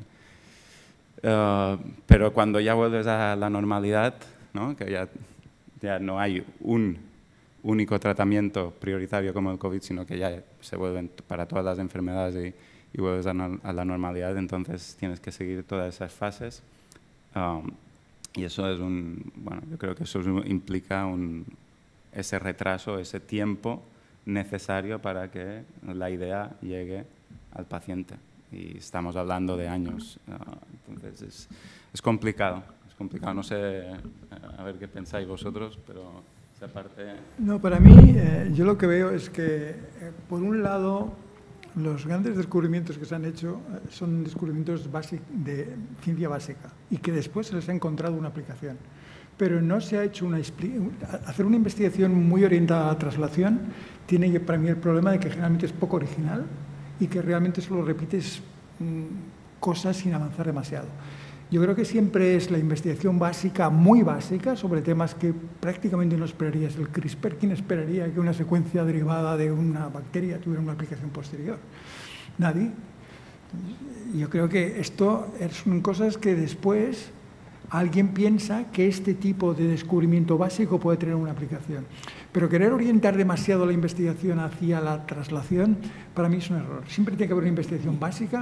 Pero cuando ya vuelves a la normalidad, ¿no? Que ya no hay un único tratamiento prioritario como el COVID, sino que ya se vuelven para todas las enfermedades y vuelves a la normalidad, entonces tienes que seguir todas esas fases. Y eso es yo creo que eso implica ese retraso, ese tiempo necesario para que la idea llegue al paciente. Y estamos hablando de años, entonces es complicado. No sé, a ver qué pensáis vosotros, pero esa parte... No, para mí, yo lo que veo es que, por un lado, los grandes descubrimientos que se han hecho son descubrimientos de ciencia básica y que después se les ha encontrado una aplicación. Pero no se ha hecho hacer una investigación muy orientada a la traslación tiene para mí el problema de que generalmente es poco original y que realmente solo repites cosas sin avanzar demasiado. Yo creo que siempre es la investigación básica, muy básica, sobre temas que prácticamente no esperarías. El CRISPR, ¿quién esperaría que una secuencia derivada de una bacteria tuviera una aplicación posterior? Nadie. Yo creo que esto son cosas que después alguien piensa que este tipo de descubrimiento básico puede tener una aplicación. Pero querer orientar demasiado la investigación hacia la traslación, para mí es un error. Siempre tiene que haber una investigación básica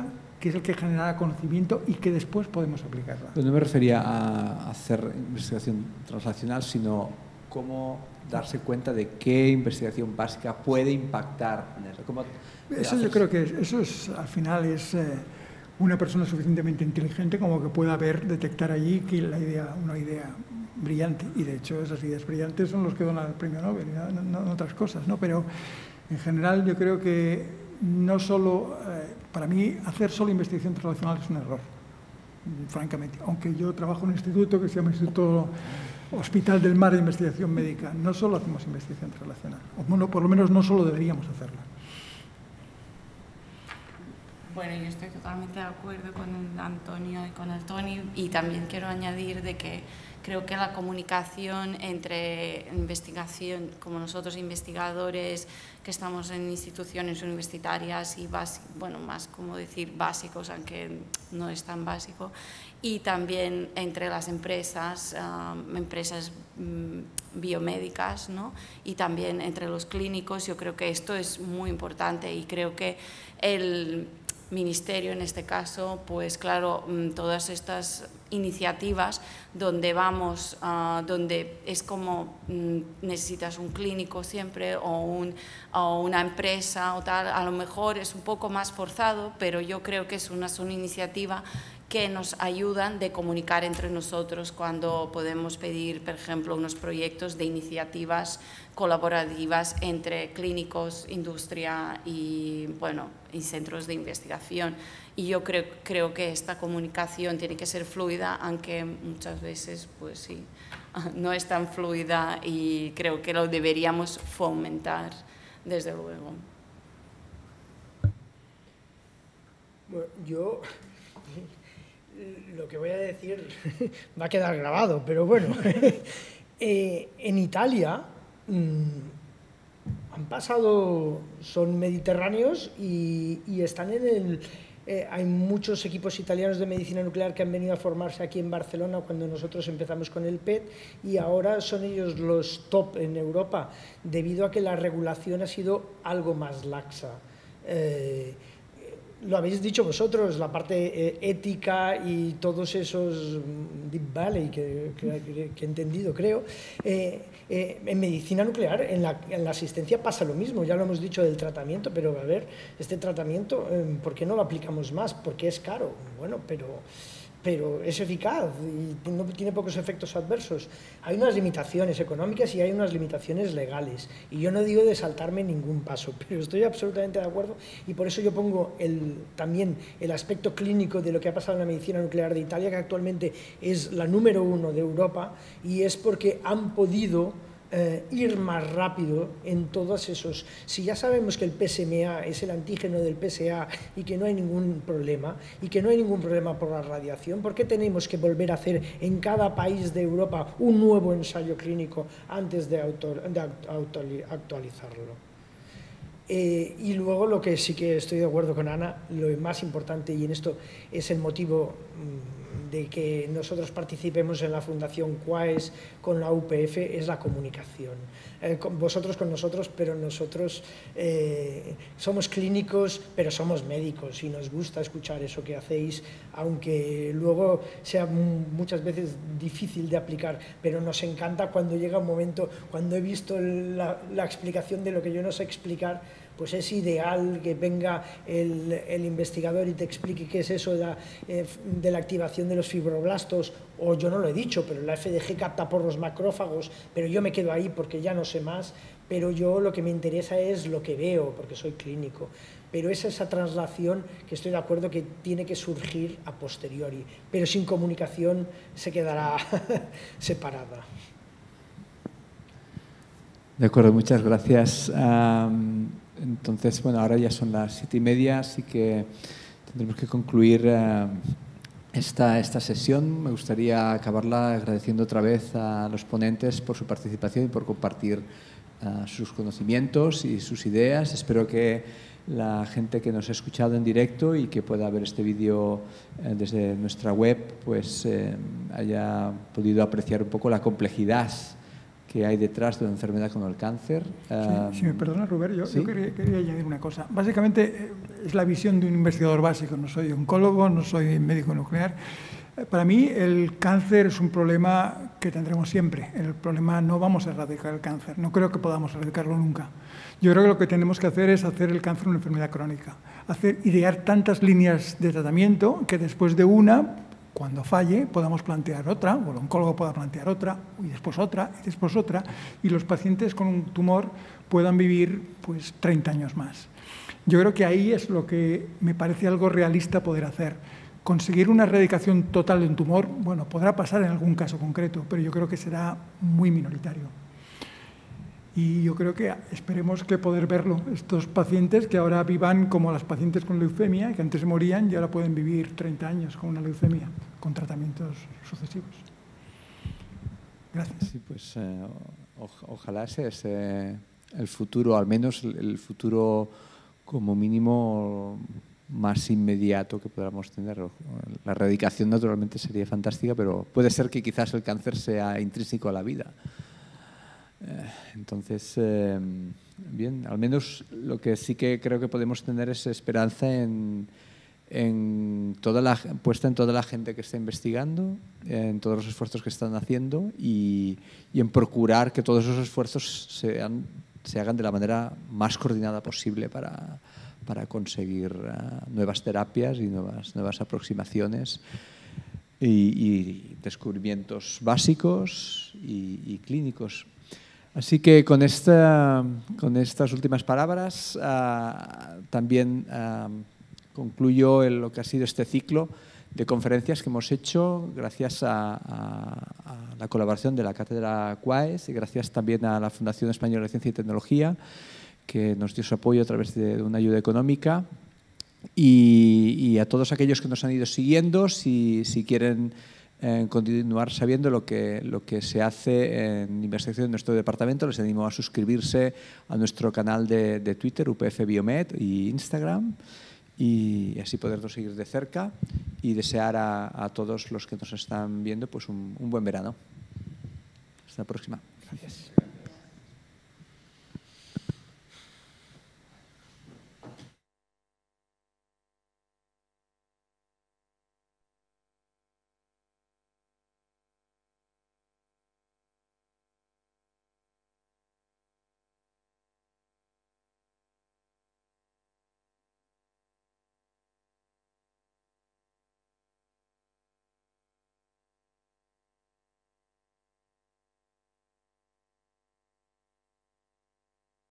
que es el que genera conocimiento y que después podemos aplicarla. No me refería a hacer investigación translacional, sino cómo darse cuenta de qué investigación básica puede impactar en eso. Eso yo creo que eso es, al final es una persona suficientemente inteligente como que pueda detectar allí que una idea brillante, y de hecho esas ideas brillantes son los que donan el premio Nobel, no otras cosas, ¿no? Pero en general yo creo que no solo, para mí hacer solo investigación translacional es un error, francamente, aunque yo trabajo en un instituto que se llama Instituto Hospital del Mar de Investigación Médica, no solo hacemos investigación translacional, o bueno, por lo menos no solo deberíamos hacerla. Bueno, yo estoy totalmente de acuerdo con Antonio y con el Tony, y también quiero añadir de que creo que la comunicación entre investigación, como nosotros investigadores que estamos en instituciones universitarias y bueno, más como decir básicos, aunque no es tan básico, y también entre las empresas biomédicas, ¿no? Y también entre los clínicos, yo creo que esto es muy importante, y creo que el Ministerio, en este caso, pues claro, todas estas iniciativas donde vamos, donde es como necesitas un clínico siempre o una empresa o tal, a lo mejor es un poco más forzado, pero yo creo que es una iniciativa que nos ayudan de comunicar entre nosotros cuando podemos pedir, por ejemplo, unos proyectos de iniciativas colaborativas entre clínicos, industria y, bueno, y centros de investigación. Y yo creo que esta comunicación tiene que ser fluida, aunque muchas veces, pues sí, no es tan fluida, y creo que lo deberíamos fomentar, desde luego. Bueno, yo lo que voy a decir va a quedar grabado, pero bueno, en Italia han pasado, son mediterráneos y están hay muchos equipos italianos de medicina nuclear que han venido a formarse aquí en Barcelona cuando nosotros empezamos con el PET, y ahora son ellos los top en Europa, debido a que la regulación ha sido algo más laxa. Lo habéis dicho vosotros, la parte ética y todos esos deep valley que he entendido, creo. En medicina nuclear, en la asistencia pasa lo mismo, ya lo hemos dicho del tratamiento, pero a ver, este tratamiento, ¿por qué no lo aplicamos más? Porque es caro, bueno, pero es eficaz y tiene pocos efectos adversos. Hay unas limitaciones económicas y hay unas limitaciones legales, y yo no digo de saltarme ningún paso, pero estoy absolutamente de acuerdo, y por eso yo pongo también el aspecto clínico de lo que ha pasado en la medicina nuclear de Italia, que actualmente es la número 1 de Europa, y es porque han podido ir más rápido en todos esos. Si ya sabemos que el PSMA es el antígeno del PSA y que no hay ningún problema, y que no hay ningún problema por la radiación, ¿por qué tenemos que volver a hacer en cada país de Europa un nuevo ensayo clínico antes de actualizarlo? Y luego, lo que sí que estoy de acuerdo con Ana, lo más importante, y en esto es el motivo de que nosotros participemos en la Fundación QUAES con la UPF, es la comunicación. Vosotros con nosotros, pero nosotros somos clínicos, pero somos médicos, y nos gusta escuchar eso que hacéis, aunque luego sea muchas veces difícil de aplicar, pero nos encanta cuando llega un momento, cuando he visto la explicación de lo que yo no sé explicar, pues es ideal que venga el investigador y te explique qué es eso de la activación de los fibroblastos, o yo no lo he dicho, pero la FDG capta por los macrófagos, pero yo me quedo ahí porque ya no sé más, pero yo lo que me interesa es lo que veo, porque soy clínico. Pero es esa traslación que estoy de acuerdo que tiene que surgir a posteriori, pero sin comunicación se quedará separada. De acuerdo, muchas gracias. Entonces, bueno, ahora ya son las 7:30, así que tendremos que concluir esta sesión. Me gustaría acabarla agradeciendo otra vez a los ponentes por su participación y por compartir sus conocimientos y sus ideas. Espero que la gente que nos ha escuchado en directo y que pueda ver este vídeo desde nuestra web, pues haya podido apreciar un poco la complejidad que hay detrás de una enfermedad como el cáncer. Si me perdona, Rubén, yo ¿sí? quería añadir una cosa. Básicamente es la visión de un investigador básico. No soy oncólogo, no soy médico nuclear. Para mí el cáncer es un problema que tendremos siempre. El problema no vamos a erradicar el cáncer. No creo que podamos erradicarlo nunca. Yo creo que lo que tenemos que hacer es hacer el cáncer una enfermedad crónica. Idear tantas líneas de tratamiento que después de una, cuando falle, podamos plantear otra, o el oncólogo pueda plantear otra, y después otra, y después otra, y los pacientes con un tumor puedan vivir pues 30 años más. Yo creo que ahí es lo que me parece algo realista poder hacer. Conseguir una erradicación total de un tumor, bueno, podrá pasar en algún caso concreto, pero yo creo que será muy minoritario. Y yo creo que esperemos que poder verlo. Estos pacientes que ahora vivan como las pacientes con leucemia, que antes morían y ahora pueden vivir 30 años con una leucemia, con tratamientos sucesivos. Gracias. Sí, pues ojalá sea ese el futuro, al menos el futuro como mínimo más inmediato que podamos tener. La erradicación naturalmente sería fantástica, pero puede ser que quizás el cáncer sea intrínseco a la vida. Entonces, bien, al menos lo que sí que creo que podemos tener es esperanza puesta en toda la gente que está investigando, en todos los esfuerzos que están haciendo y en procurar que todos esos esfuerzos se hagan de la manera más coordinada posible para conseguir nuevas terapias y nuevas aproximaciones y descubrimientos básicos y clínicos. Así que con estas últimas palabras también concluyo lo que ha sido este ciclo de conferencias que hemos hecho gracias a la colaboración de la Cátedra QUAES y gracias también a la Fundación Española de Ciencia y Tecnología, que nos dio su apoyo a través de una ayuda económica, y a todos aquellos que nos han ido siguiendo. Si quieren continuar sabiendo lo que se hace en investigación en nuestro departamento, les animo a suscribirse a nuestro canal de Twitter, UPF Biomed, y Instagram, y así podernos seguir de cerca y desear a todos los que nos están viendo pues un buen verano. Hasta la próxima. Gracias.